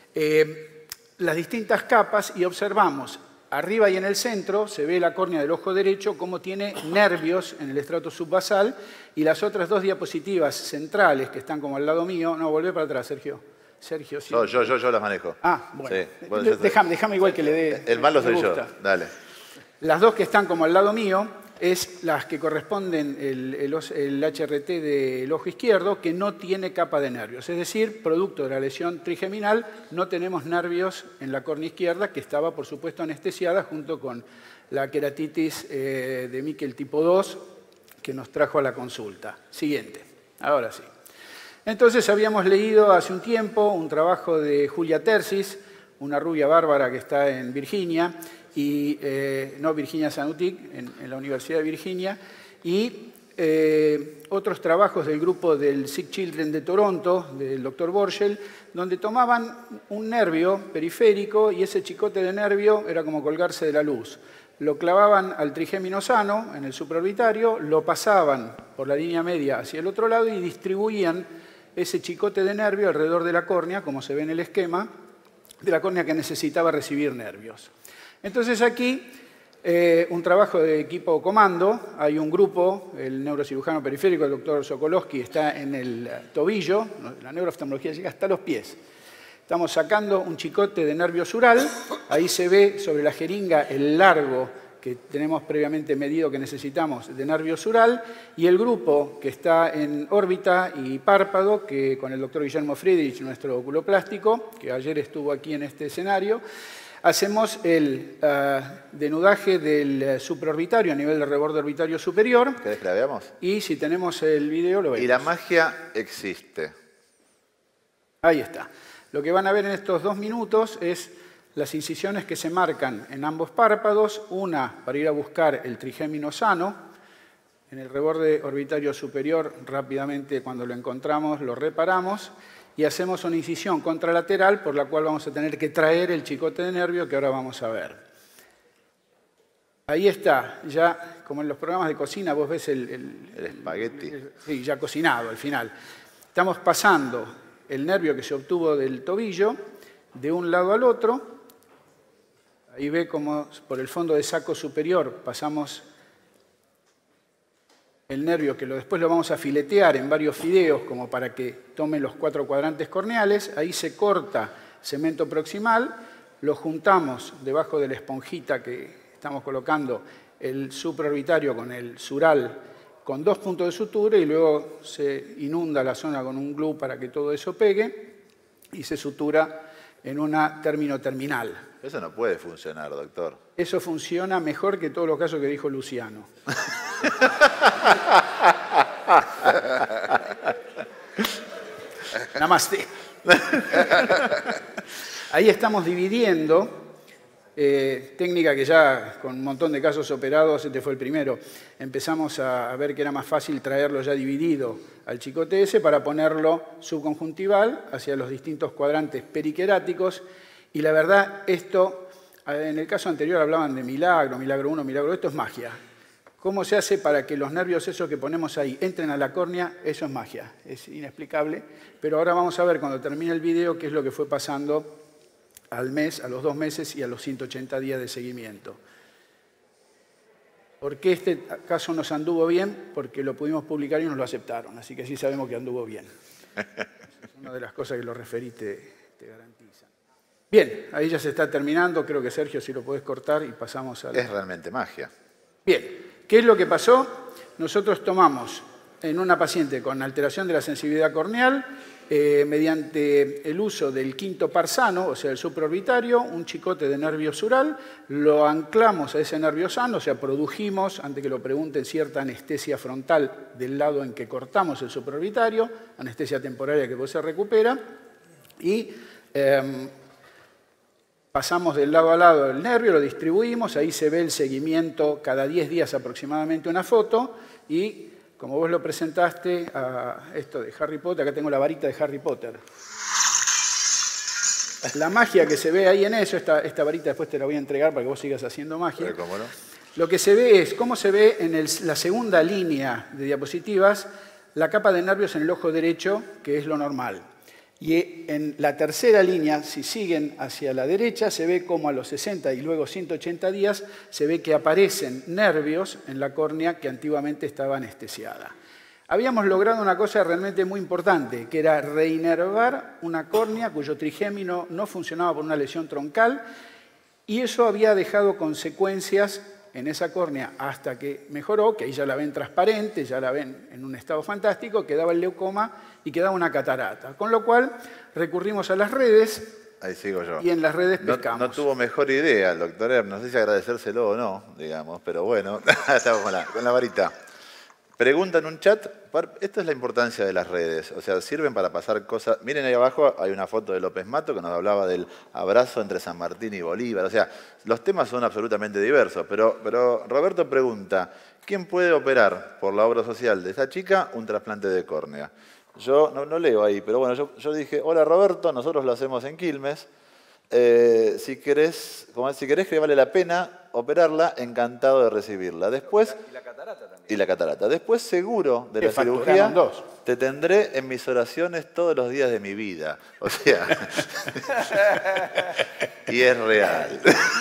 eh, las distintas capas y observamos arriba y en el centro, se ve la córnea del ojo derecho, cómo tiene nervios en el estrato subbasal y las otras dos diapositivas centrales que están como al lado mío, no, volvé para atrás, Sergio. Sergio, sí. No, yo, yo, yo las manejo. Ah, bueno. Sí. Bueno, déjame, déjame igual que le dé. El malo soy yo. gusta. Dale. Las dos que están como al lado mío es las que corresponden el, el, el H R T del ojo izquierdo, que no tiene capa de nervios. Es decir, producto de la lesión trigeminal, no tenemos nervios en la córnea izquierda, que estaba, por supuesto, anestesiada junto con la queratitis eh, de Meckel tipo dos, que nos trajo a la consulta. Siguiente. Ahora sí. Entonces habíamos leído hace un tiempo un trabajo de Julia Tercis, una rubia bárbara que está en Virginia, y, eh, no Virginia Sanutic, en, en la Universidad de Virginia, y eh, otros trabajos del grupo del Sick Children de Toronto, del doctor Borschel, donde tomaban un nervio periférico y ese chicote de nervio era como colgarse de la luz. Lo clavaban al trigémino sano, en el supraorbitario, lo pasaban por la línea media hacia el otro lado y distribuían ese chicote de nervio alrededor de la córnea, como se ve en el esquema, de la córnea que necesitaba recibir nervios. Entonces aquí, eh, un trabajo de equipo comando, hay un grupo, el neurocirujano periférico, el doctor Sokolowski, está en el tobillo, la neurooftalmología llega hasta los pies. Estamos sacando un chicote de nervio sural, ahí se ve sobre la jeringa el largo que tenemos previamente medido que necesitamos de nervio sural, y el grupo que está en órbita y párpado, que con el doctor Guillermo Friedrich, nuestro oculoplástico, que ayer estuvo aquí en este escenario, hacemos el uh, denudaje del supraorbitario a nivel del reborde orbitario superior. ¿Querés que la veamos? Y si tenemos el video, lo vemos. Y la magia existe. Ahí está. Lo que van a ver en estos dos minutos es las incisiones que se marcan en ambos párpados, una para ir a buscar el trigémino sano, en el reborde orbitario superior, rápidamente cuando lo encontramos lo reparamos, y hacemos una incisión contralateral por la cual vamos a tener que traer el chicote de nervio que ahora vamos a ver. Ahí está, ya como en los programas de cocina vos ves el... El, el espagueti. El, sí, ya cocinado al final. Estamos pasando el nervio que se obtuvo del tobillo de un lado al otro. Ahí ve como por el fondo de saco superior pasamos el nervio, que lo, después lo vamos a filetear en varios fideos como para que tome los cuatro cuadrantes corneales. Ahí se corta cemento proximal, lo juntamos debajo de la esponjita que estamos colocando el supraorbitario con el sural con dos puntos de sutura y luego se inunda la zona con un glue para que todo eso pegue y se sutura en una término terminal. Eso no puede funcionar, doctor. Eso funciona mejor que todos los casos que dijo Luciano. Namaste. Ahí estamos dividiendo, eh, técnica que ya con un montón de casos operados, este fue el primero, empezamos a, a ver que era más fácil traerlo ya dividido al chicote ese para ponerlo subconjuntival hacia los distintos cuadrantes periqueráticos. Y la verdad, esto, en el caso anterior hablaban de milagro, milagro uno, milagro dos, esto es magia. ¿Cómo se hace para que los nervios esos que ponemos ahí entren a la córnea? Eso es magia, es inexplicable. Pero ahora vamos a ver cuando termine el video qué es lo que fue pasando al mes, a los dos meses y a los ciento ochenta días de seguimiento. ¿Por qué este caso nos anduvo bien? Porque lo pudimos publicar y nos lo aceptaron, así que sí sabemos que anduvo bien. Es una de las cosas que los referí te, te garantizan. Bien, ahí ya se está terminando, creo que Sergio si lo podés cortar y pasamos a... Es realmente magia. Bien. ¿Qué es lo que pasó? Nosotros tomamos en una paciente con alteración de la sensibilidad corneal, eh, mediante el uso del quinto par sano, o sea, el supraorbitario, un chicote de nervio sural, lo anclamos a ese nervio sano, o sea, produjimos, antes que lo pregunten, cierta anestesia frontal del lado en que cortamos el supraorbitario, anestesia temporaria que después se recupera, y... Eh, pasamos del lado a lado del nervio, lo distribuimos, ahí se ve el seguimiento cada diez días aproximadamente una foto y como vos lo presentaste a esto de Harry Potter, acá tengo la varita de Harry Potter. La magia que se ve ahí en eso, esta, esta varita después te la voy a entregar para que vos sigas haciendo magia. ¿Cómo no? Lo que se ve es cómo se ve en el, la segunda línea de diapositivas la capa de nervios en el ojo derecho, que es lo normal. Y en la tercera línea, si siguen hacia la derecha, se ve como a los sesenta y luego ciento ochenta días se ve que aparecen nervios en la córnea que antiguamente estaba anestesiada. Habíamos logrado una cosa realmente muy importante, que era reinervar una córnea cuyo trigémino no funcionaba por una lesión troncal, y eso había dejado consecuencias en esa córnea hasta que mejoró, que ahí ya la ven transparente, ya la ven en un estado fantástico, quedaba el leucoma y quedaba una catarata. Con lo cual recurrimos a las redes. Ahí sigo yo. Y en las redes no, pescamos. No tuvo mejor idea el doctor Er, no sé si agradecérselo o no, digamos, pero bueno, estamos con la, con la varita. Pregunta en un chat, esta es la importancia de las redes, o sea, sirven para pasar cosas. Miren ahí abajo, hay una foto de López Mato que nos hablaba del abrazo entre San Martín y Bolívar, o sea, los temas son absolutamente diversos, pero, pero Roberto pregunta, ¿quién puede operar por la obra social de esta chica un trasplante de córnea? Yo no, no leo ahí, pero bueno, yo, yo dije, hola Roberto, nosotros lo hacemos en Quilmes, eh, si querés, como si querés que vale la pena operarla, encantado de recibirla. Después, Y la catarata también. y la catarata. Después, seguro de Que la facturaron cirugía, dos. te tendré en mis oraciones todos los días de mi vida. O sea, y es real.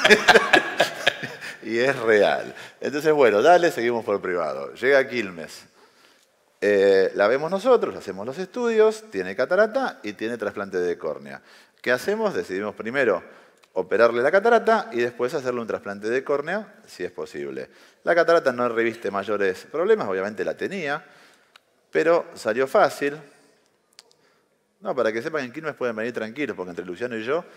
Y es real. Entonces, bueno, dale, seguimos por privado. Llega a Quilmes. Eh, la vemos nosotros, hacemos los estudios, tiene catarata y tiene trasplante de córnea. ¿Qué hacemos? Decidimos primero operarle la catarata y después hacerle un trasplante de córnea, si es posible. La catarata no reviste mayores problemas, obviamente la tenía, pero salió fácil. No, para que sepan que en Quilmes pueden venir tranquilos, porque entre Luciano y yo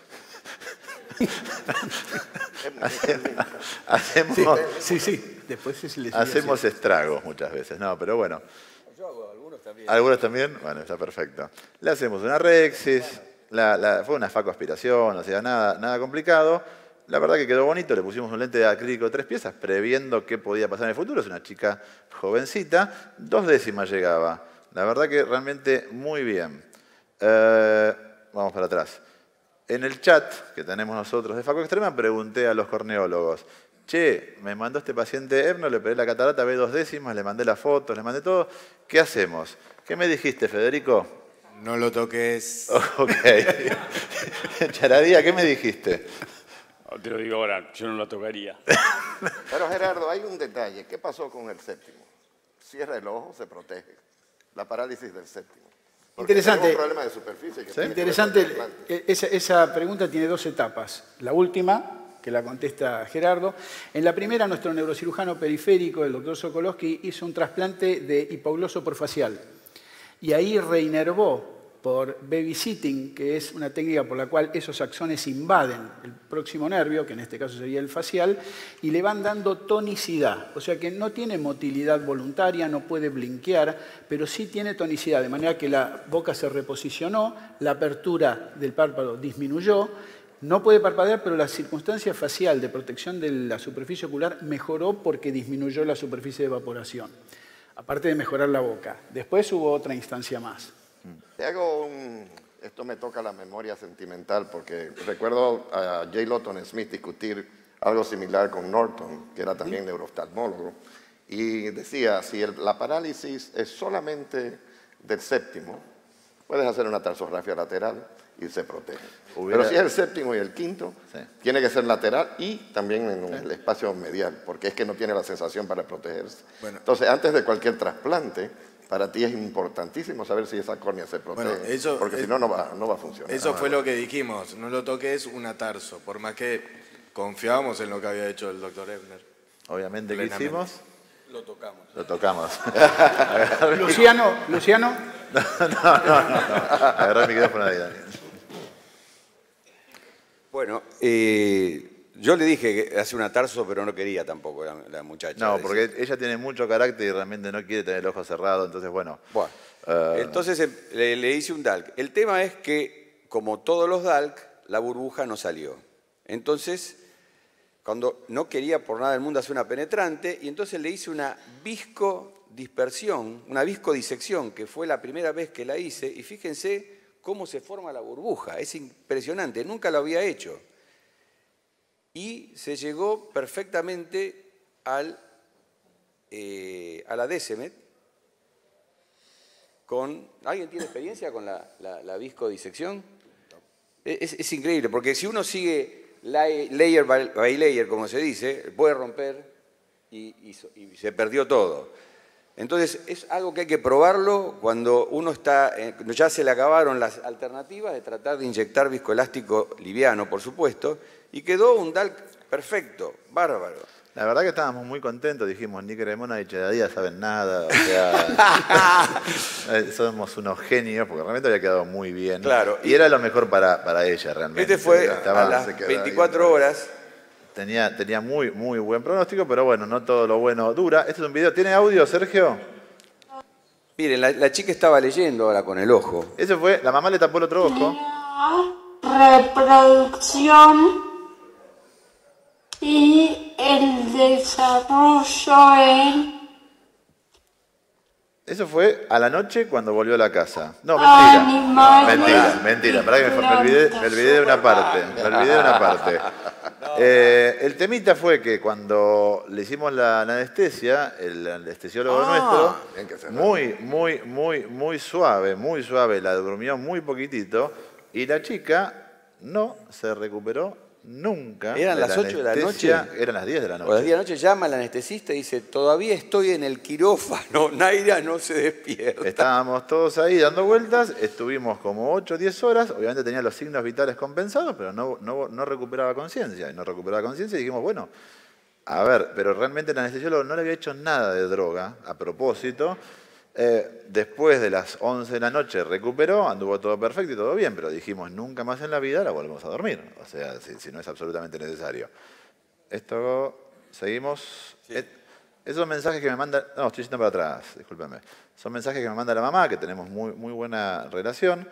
hacemos, sí, sí, después se les hacemos estragos muchas veces. No, pero bueno. Yo hago algunos también. ¿Algunos también? Bueno, está perfecto. Le hacemos una rexis, la, la, fue una facoaspiración, o sea, nada, nada complicado. La verdad que quedó bonito, le pusimos un lente de acrílico de tres piezas, previendo qué podía pasar en el futuro. Es una chica jovencita, dos décimas llegaba. La verdad que realmente muy bien. Eh, vamos para atrás. En el chat que tenemos nosotros de Faco Extrema, pregunté a los corneólogos, che, me mandó este paciente Erno, le operé la catarata, ve dos décimas, le mandé las fotos, le mandé todo. ¿Qué hacemos? ¿Qué me dijiste, Federico? No lo toques. Ok. Charadía, ¿qué me dijiste? Te lo digo ahora, yo no lo tocaría. Pero Gerardo, hay un detalle. ¿Qué pasó con el séptimo? Cierra el ojo, se protege. La parálisis del séptimo. Porque Interesante. tenemos un problema de superficie. Que ¿Sí? tiene Interesante, que ver con el esa, esa pregunta tiene dos etapas. La última, que la contesta Gerardo. En la primera, nuestro neurocirujano periférico, el doctor Sokolowski, hizo un trasplante de hipogloso porfacial. Y ahí reinervó por babysitting, que es una técnica por la cual esos axones invaden el próximo nervio, que en este caso sería el facial, y le van dando tonicidad. O sea que no tiene motilidad voluntaria, no puede blinquear, pero sí tiene tonicidad, de manera que la boca se reposicionó, la apertura del párpado disminuyó, no puede parpadear, pero la circunstancia facial de protección de la superficie ocular mejoró porque disminuyó la superficie de evaporación, aparte de mejorar la boca. Después hubo otra instancia más. Te hago un... Esto me toca la memoria sentimental porque recuerdo a J. Lawton Smith discutir algo similar con Norton, que era también neurooftalmólogo, y decía, si el- la parálisis es solamente del séptimo, puedes hacer una tarsografía lateral y se protege. Hubiera- Pero si es el séptimo y el quinto, Sí. tiene que ser lateral y también en el espacio medial, porque es que no tiene la sensación para protegerse. Bueno. Entonces, antes de cualquier trasplante, para ti es importantísimo saber si esa córnea se protege, Bueno, eso- porque si es- no, no va, no va a funcionar. Eso fue lo que dijimos, no lo toques un atarso, por más que confiábamos en lo que había hecho el doctor Ebner. Obviamente, ¿qué Plenamente. hicimos? Lo tocamos. Lo tocamos. Luciano, Luciano. No, no, no, no. Agarrá el micrófono ahí, Daniel. Bueno, eh, yo le dije que hace un atarso, pero no quería tampoco la, la muchacha. No, Decía- porque ella tiene mucho carácter y realmente no quiere tener el ojo cerrado, entonces bueno. Bueno, eh, entonces em, le, le hice un D A L C. El tema es que, como todos los D A L C, la burbuja no salió. Entonces, cuando no quería por nada del mundo hacer una penetrante, y entonces le hice una viscodispersión, una viscodisección, que fue la primera vez que la hice, y fíjense cómo se forma la burbuja. Es impresionante, nunca lo había hecho. Y se llegó perfectamente al, eh, a la Decimet con... ¿Alguien tiene experiencia con la, la, la viscodisección? Es, es increíble, porque si uno sigue lay- layer by, by layer, como se dice, puede romper y, y so- y se perdió todo. Entonces, es algo que hay que probarlo cuando uno está, eh, ya se le acabaron las alternativas de tratar de inyectar viscoelástico liviano, por supuesto, y quedó un D A L C perfecto, bárbaro. La verdad que estábamos muy contentos, dijimos, ni Cremona ni Chedadía saben nada, o sea, eh, somos unos genios, porque realmente había quedado muy bien. Claro. Y era lo mejor para, para ella, realmente. Este fue Estaba- a las se quedó veinticuatro horas. Tenía, tenía muy, muy buen pronóstico, pero bueno, no todo lo bueno dura. Este es un video, ¿tiene audio, Sergio? Miren, la, la chica estaba leyendo ahora con el ojo. Ese fue, la mamá le tapó el otro ojo. Reproducción y el desarrollo en Eso fue a la noche cuando volvió a la casa. No, mentira. Animales. Mentira, mentira. Pará que me, me olvidé, me olvidé de una parte. Me olvidé de una parte. Eh, el temita fue que cuando le hicimos la, la anestesia, el anestesiólogo Ah, bien que nuestro, se muy, muy, muy, muy suave, muy suave, la durmió muy poquitito y la chica no se recuperó nunca. Eran de las ocho de la anestesia. noche. Eran las diez de la O las noche. diez de la noche llama al anestesista y dice, todavía estoy en el quirófano, Naira no se despierta. Estábamos todos ahí dando vueltas, estuvimos como ocho o diez horas, obviamente tenía los signos vitales compensados, pero no, no, no recuperaba conciencia. Y no recuperaba conciencia y dijimos, bueno, a ver, pero realmente el anestesiólogo no le había hecho nada de droga a propósito. Eh, después de las once de la noche recuperó, anduvo todo perfecto y todo bien, pero dijimos, nunca más en la vida la volvemos a dormir. O sea, si, si no es absolutamente necesario. Esto, seguimos. Eh, Esos mensajes que me manda, no, estoy yendo para atrás, discúlpenme. Son mensajes que me manda la mamá, que tenemos muy, muy buena relación.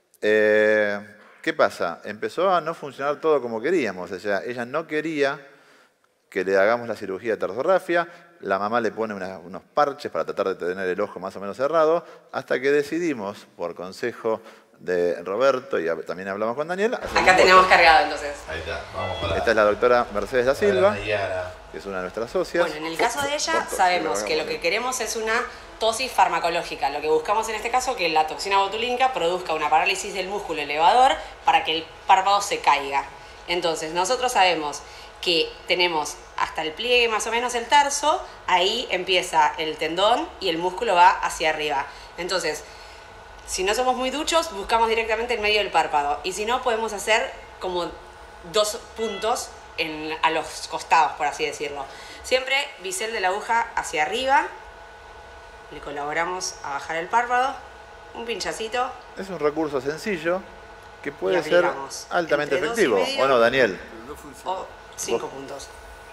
Eh, ¿Qué pasa? Empezó a no funcionar todo como queríamos. O sea, ella no quería que le hagamos la cirugía de tarsografia. La mamá le pone una- unos parches para tratar de tener el ojo más o menos cerrado, hasta que decidimos, por consejo de Roberto, y hab- también hablamos con Daniel. hacer Acá un tenemos voto. cargado entonces. Ahí está, vamos para Esta es la doctora Mercedes da Silva, que es una de nuestras socias. Bueno, en el caso de ella sabemos que lo que queremos es una tosis farmacológica. Lo que buscamos en este caso es que la toxina botulínica produzca una parálisis del músculo elevador para que el párpado se caiga. Entonces, nosotros sabemos que tenemos hasta el pliegue más o menos el tarso, ahí empieza el tendón y el músculo va hacia arriba. Entonces, si no somos muy duchos, buscamos directamente en medio del párpado. Y si no, podemos hacer como dos puntos en, a los costados, por así decirlo. Siempre bisel de la aguja hacia arriba. Le colaboramos a bajar el párpado. un pinchacito. Es un recurso sencillo que puede Y ser aplicamos altamente entre dos y efectivo. medio. ¿O no, Daniel? O cinco puntos.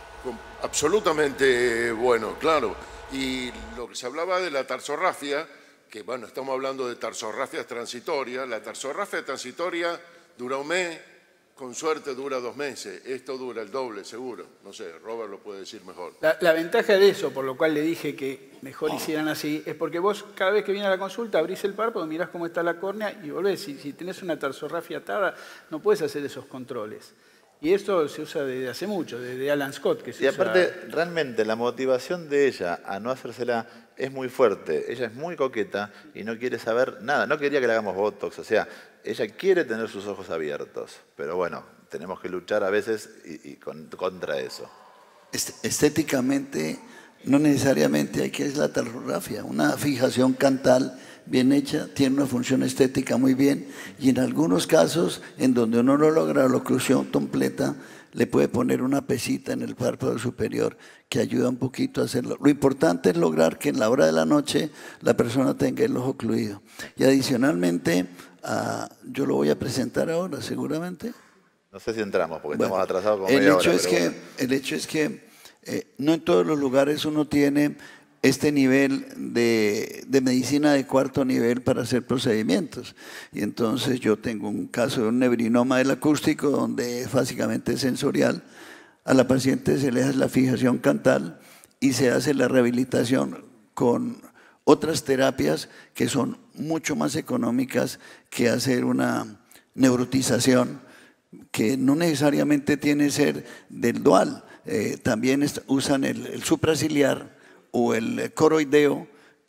Absolutamente bueno, claro. Y lo que se hablaba de la tarsorrafia, que bueno, estamos hablando de tarsorrafias transitorias. La tarsorrafia transitoria dura un mes, con suerte dura dos meses. Esto dura el doble, seguro. No sé, Robert lo puede decir mejor. La, la ventaja de eso, por lo cual le dije que mejor hicieran así, es porque vos cada vez que viene a la consulta abrís el párpado, mirás cómo está la córnea y volvés. Si, si tenés una tarsorrafia atada, no puedes hacer esos controles. Y esto se usa desde hace mucho, desde Alan Scott. Que se Y aparte, usa... realmente la motivación de ella a no hacérsela es muy fuerte. Ella es muy coqueta y no quiere saber nada. No quería que le hagamos botox. O sea, ella quiere tener sus ojos abiertos. Pero bueno, tenemos que luchar a veces y, y con, contra eso. Estéticamente, no necesariamente hay que es la tarsorrafia. Una fijación cantal bien hecha tiene una función estética muy bien, y en algunos casos en donde uno no logra la oclusión completa, le puede poner una pesita en el párpado superior que ayuda un poquito a hacerlo. Lo importante es lograr que en la hora de la noche la persona tenga el ojo ocluido. Y adicionalmente, uh, yo lo voy a presentar ahora seguramente. No sé si entramos porque bueno, estamos atrasados con el media hecho hora. Es que, bueno. El hecho es que eh, no en todos los lugares uno tiene este nivel de, de medicina de cuarto nivel para hacer procedimientos. Y entonces yo tengo un caso de un nebrinoma del acústico donde básicamente es sensorial. A la paciente se le hace la fijación cantal y se hace la rehabilitación con otras terapias que son mucho más económicas que hacer una neurotización, que no necesariamente tiene que ser del dual. Eh, también usan el, el supraciliar o el coroideo,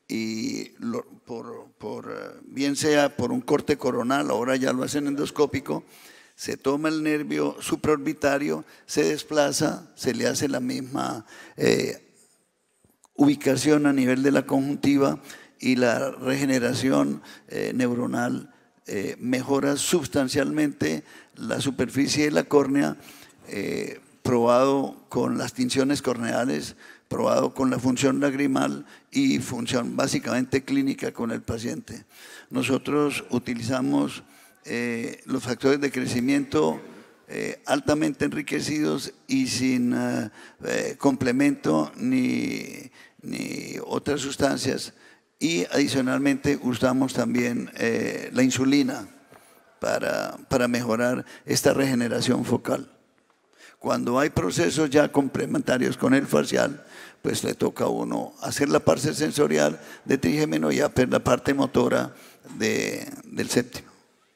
y lo, por, por, bien sea por un corte coronal, ahora ya lo hacen endoscópico, se toma el nervio supraorbitario, se desplaza, se le hace la misma eh, ubicación a nivel de la conjuntiva y la regeneración eh, neuronal eh, mejora sustancialmente la superficie de la córnea, eh, probado con las tinciones corneales, probado con la función lagrimal y función básicamente clínica con el paciente. Nosotros utilizamos eh, los factores de crecimiento eh, altamente enriquecidos y sin eh, eh, complemento ni, ni otras sustancias, y adicionalmente usamos también eh, la insulina para, para mejorar esta regeneración focal. Cuando hay procesos ya complementarios con el facial, pues le toca a uno hacer la parte sensorial de trigémino y hacer la parte motora de, del séptimo.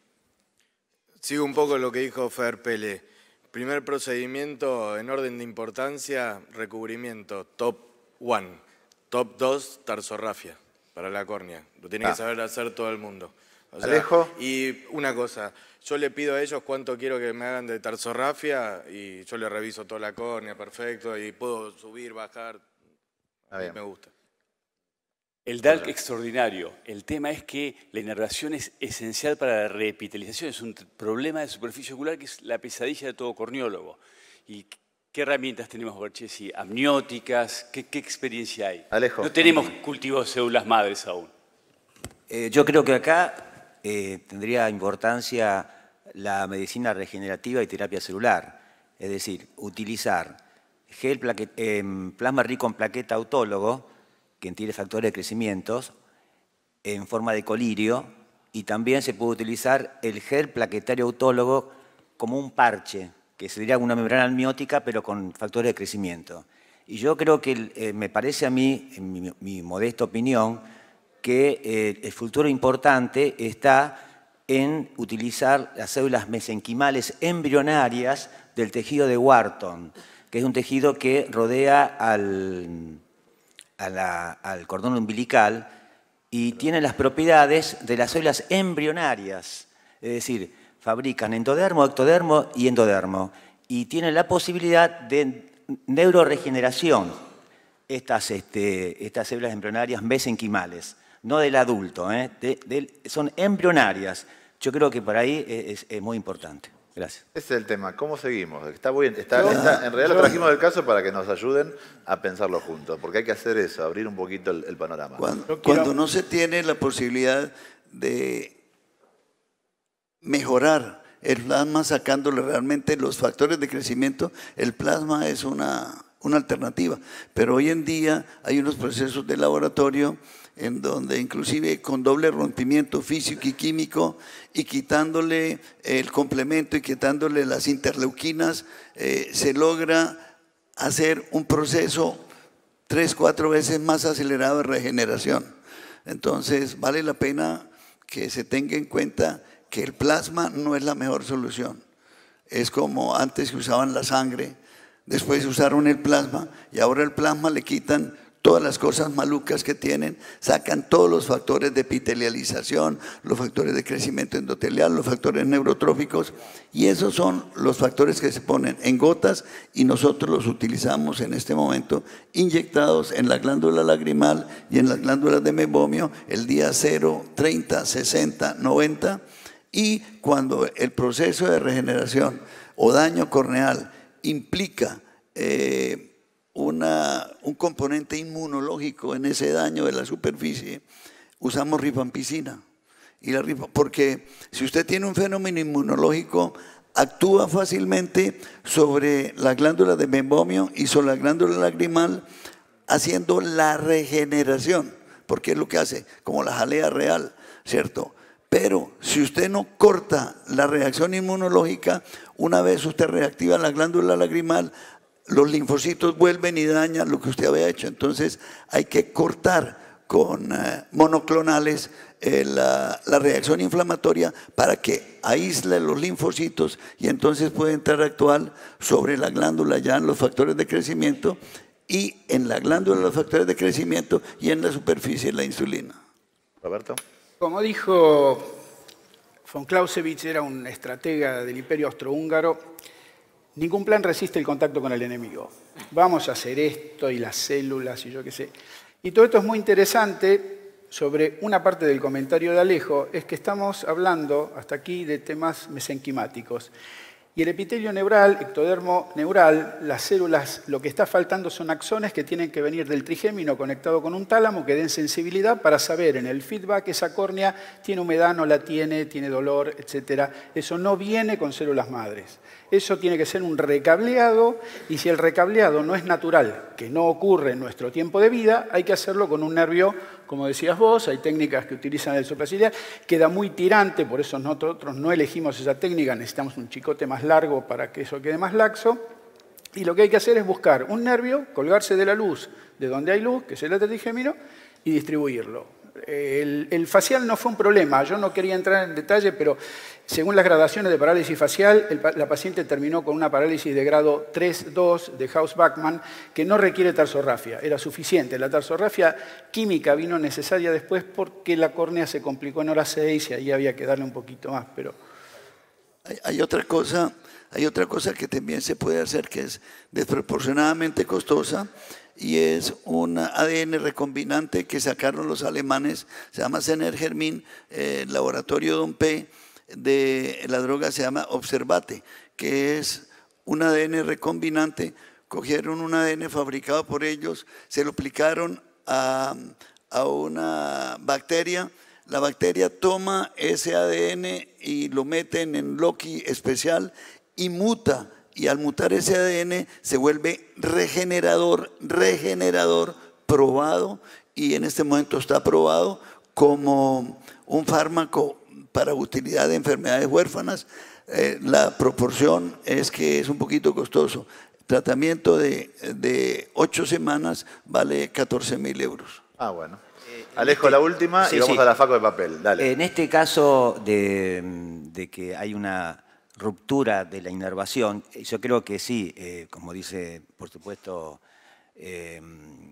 Sigo un poco lo que dijo Fer Pele. Primer procedimiento en orden de importancia, recubrimiento, top one. Top dos, tarsorrafia para la córnea. Lo tiene ah. que saber hacer todo el mundo. O sea, Alejo. Y una cosa, yo le pido a ellos cuánto quiero que me hagan de tarsorrafia y yo le reviso toda la córnea, perfecto, y puedo subir, bajar. A mí me gusta. El D A L C extraordinario. El tema es que la inervación es esencial para la reepitelización. Es un problema de superficie ocular que es la pesadilla de todo corneólogo. ¿Y qué herramientas tenemos, Barchesi? ¿Amnióticas? ¿Qué, qué experiencia hay? Alejo. No tenemos cultivo de células madres aún. Eh, yo creo que acá eh, tendría importancia la medicina regenerativa y terapia celular. Es decir, utilizar gel plaquet, eh, plasma rico en plaqueta autólogo, que tiene factores de crecimiento, en forma de colirio, y también se puede utilizar el gel plaquetario autólogo como un parche, que sería una membrana amniótica, pero con factores de crecimiento. Y yo creo que, eh, me parece a mí, en mi, mi modesta opinión, que eh, el futuro importante está en utilizar las células mesenquimales embrionarias del tejido de Wharton, que es un tejido que rodea al, a la, al cordón umbilical y tiene las propiedades de las células embrionarias, es decir, fabrican endodermo, ectodermo y endodermo, y tienen la posibilidad de neuroregeneración, estas, este, estas células embrionarias mesenquimales, no del adulto, ¿eh? de, de, son embrionarias. Yo creo que por ahí es, es muy importante. Gracias. Ese es el tema. ¿Cómo seguimos? Está bien, está, está, en realidad lo trajimos del caso para que nos ayuden a pensarlo juntos, porque hay que hacer eso, abrir un poquito el, el panorama. Cuando, cuando no se tiene la posibilidad de mejorar el plasma sacándole realmente los factores de crecimiento, el plasma es una, una alternativa. Pero hoy en día hay unos procesos de laboratorio en donde inclusive con doble rompimiento físico y químico y quitándole el complemento y quitándole las interleuquinas, eh, se logra hacer un proceso tres, cuatro veces más acelerado de regeneración. Entonces vale la pena que se tenga en cuenta que el plasma no es la mejor solución. Es como antes que usaban la sangre, después usaron el plasma y ahora el plasma le quitan todas las cosas malucas que tienen, sacan todos los factores de epitelialización, los factores de crecimiento endotelial, los factores neurotróficos, y esos son los factores que se ponen en gotas y nosotros los utilizamos en este momento inyectados en la glándula lagrimal y en las glándulas de mebomio el día cero, treinta, sesenta, noventa, y cuando el proceso de regeneración o daño corneal implica eh, Una, un componente inmunológico en ese daño de la superficie, usamos rifampicina. Y la rifa, porque si usted tiene un fenómeno inmunológico, actúa fácilmente sobre la glándula de mebomio y sobre la glándula lagrimal, haciendo la regeneración, porque es lo que hace, como la jalea real, ¿cierto? Pero si usted no corta la reacción inmunológica, una vez usted reactiva la glándula lagrimal, los linfocitos vuelven y dañan lo que usted había hecho. Entonces hay que cortar con eh, monoclonales eh, la, la reacción inflamatoria para que aísle los linfocitos y entonces puede entrar a actuar sobre la glándula ya en los factores de crecimiento y en la glándula los factores de crecimiento y en la superficie la insulina. Roberto. Como dijo von Clausewitz, era un estratega del Imperio Austrohúngaro. Ningún plan resiste el contacto con el enemigo. Vamos a hacer esto y las células y yo qué sé. Y todo esto es muy interesante sobre una parte del comentario de Alejo, es que estamos hablando hasta aquí de temas mesenquimáticos. Y el epitelio neural, ectodermo neural, las células, lo que está faltando son axones que tienen que venir del trigémino conectado con un tálamo que den sensibilidad para saber en el feedback esa córnea tiene humedad, no la tiene, tiene dolor, etcétera. Eso no viene con células madres. Eso tiene que ser un recableado y si el recableado no es natural, que no ocurre en nuestro tiempo de vida, hay que hacerlo con un nervio, como decías vos, hay técnicas que utilizan el supraciliar, queda muy tirante, por eso nosotros no elegimos esa técnica, necesitamos un chicote más largo para que eso quede más laxo. Y lo que hay que hacer es buscar un nervio, colgarse de la luz, de donde hay luz, que es el trigémino, y distribuirlo. El, el facial no fue un problema, yo no quería entrar en detalle, pero según las gradaciones de parálisis facial, el, la paciente terminó con una parálisis de grado tres dos de Haus-Bachmann que no requiere tarsorrafia, era suficiente. La tarsorrafia química vino necesaria después porque la córnea se complicó en hora seis y ahí había que darle un poquito más. Pero... Hay, hay, otra cosa, hay otra cosa que también se puede hacer que es desproporcionadamente costosa, y es un A D N recombinante que sacaron los alemanes, se llama Senergermin, eh, el laboratorio Don P, de la droga se llama Observate, que es un A D N recombinante. Cogieron un A D N fabricado por ellos, se lo aplicaron a, a una bacteria, la bacteria toma ese A D N y lo meten en Loki especial y muta. Y al mutar ese A D N se vuelve regenerador, regenerador, probado, y en este momento está probado como un fármaco para utilidad de enfermedades huérfanas. Eh, la proporción es que es un poquito costoso. Tratamiento de, de ocho semanas vale catorce mil euros. Ah, bueno. Alejo, este, la última sí, y vamos sí. a la faco de papel. Dale. En este caso de, de que hay una ruptura de la inervación, yo creo que sí, eh, como dice, por supuesto, eh,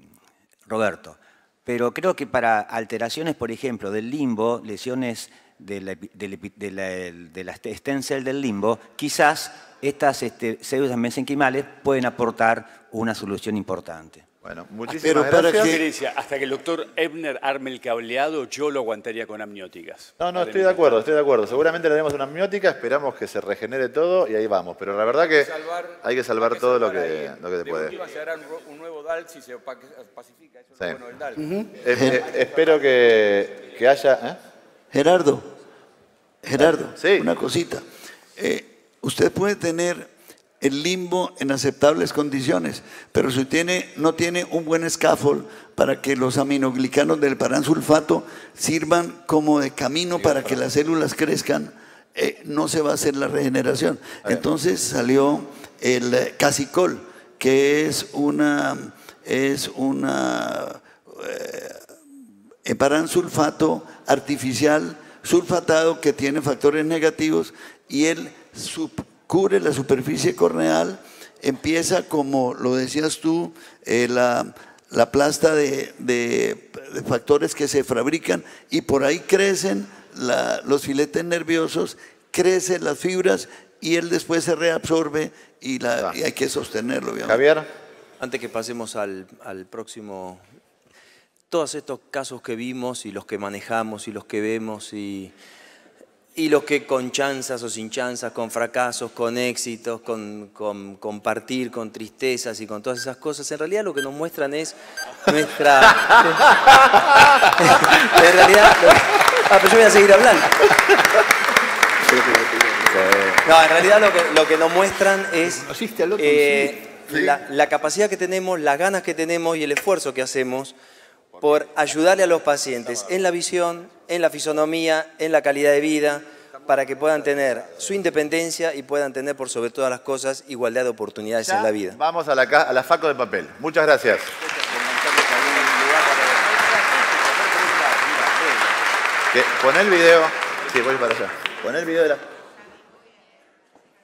Roberto, pero creo que para alteraciones, por ejemplo, del limbo, lesiones de la, de la, de la, de la stem cell del limbo, quizás estas este, células mesenquimales pueden aportar una solución importante. Bueno, muchísimas Pero gracias. para que... Hasta que el doctor Ebner arme el cableado, yo lo aguantaría con amnióticas. No, no, estoy de acuerdo, estoy de acuerdo. Seguramente le demos una amniótica, esperamos que se regenere todo y ahí vamos. Pero la verdad que salvar, hay que salvar hay que todo salvar lo que, lo que se puede. De última se hará un nuevo D A L si se pacifica, eso es sí. lo bueno del D A L. Uh-huh. eh, eh, espero que, que haya... ¿eh? Gerardo, Gerardo, sí. Una cosita. Eh, usted puede tener el limbo en aceptables condiciones, pero si tiene, no tiene un buen scaffold para que los aminoglicanos del paransulfato sirvan como de camino para que las células crezcan, eh, no se va a hacer la regeneración. Entonces salió el Casicol, que es una, es una eh, paransulfato artificial sulfatado que tiene factores negativos y él sub, cubre la superficie corneal, empieza como lo decías tú, eh, la, la plasta de, de, de factores que se fabrican y por ahí crecen la, los filetes nerviosos, crecen las fibras y él después se reabsorbe y, la, y hay que sostenerlo. Obviamente. Javier. Antes que pasemos al, al próximo, todos estos casos que vimos y los que manejamos y los que vemos y, y los que con chanzas o sin chanzas, con fracasos, con éxitos, con, con compartir, con tristezas y con todas esas cosas, en realidad lo que nos muestran es nuestra... en realidad... Ah, pero yo voy a seguir hablando. No, en realidad lo que, lo que nos muestran es eh, la, la capacidad que tenemos, las ganas que tenemos y el esfuerzo que hacemos por ayudarle a los pacientes en la visión, en la fisonomía, en la calidad de vida, para que puedan tener su independencia y puedan tener, por sobre todas las cosas, igualdad de oportunidades ya en la vida. Vamos a la, a la faco de papel. Muchas gracias. Que, pon el video. Sí, voy para allá. Pon el video de la...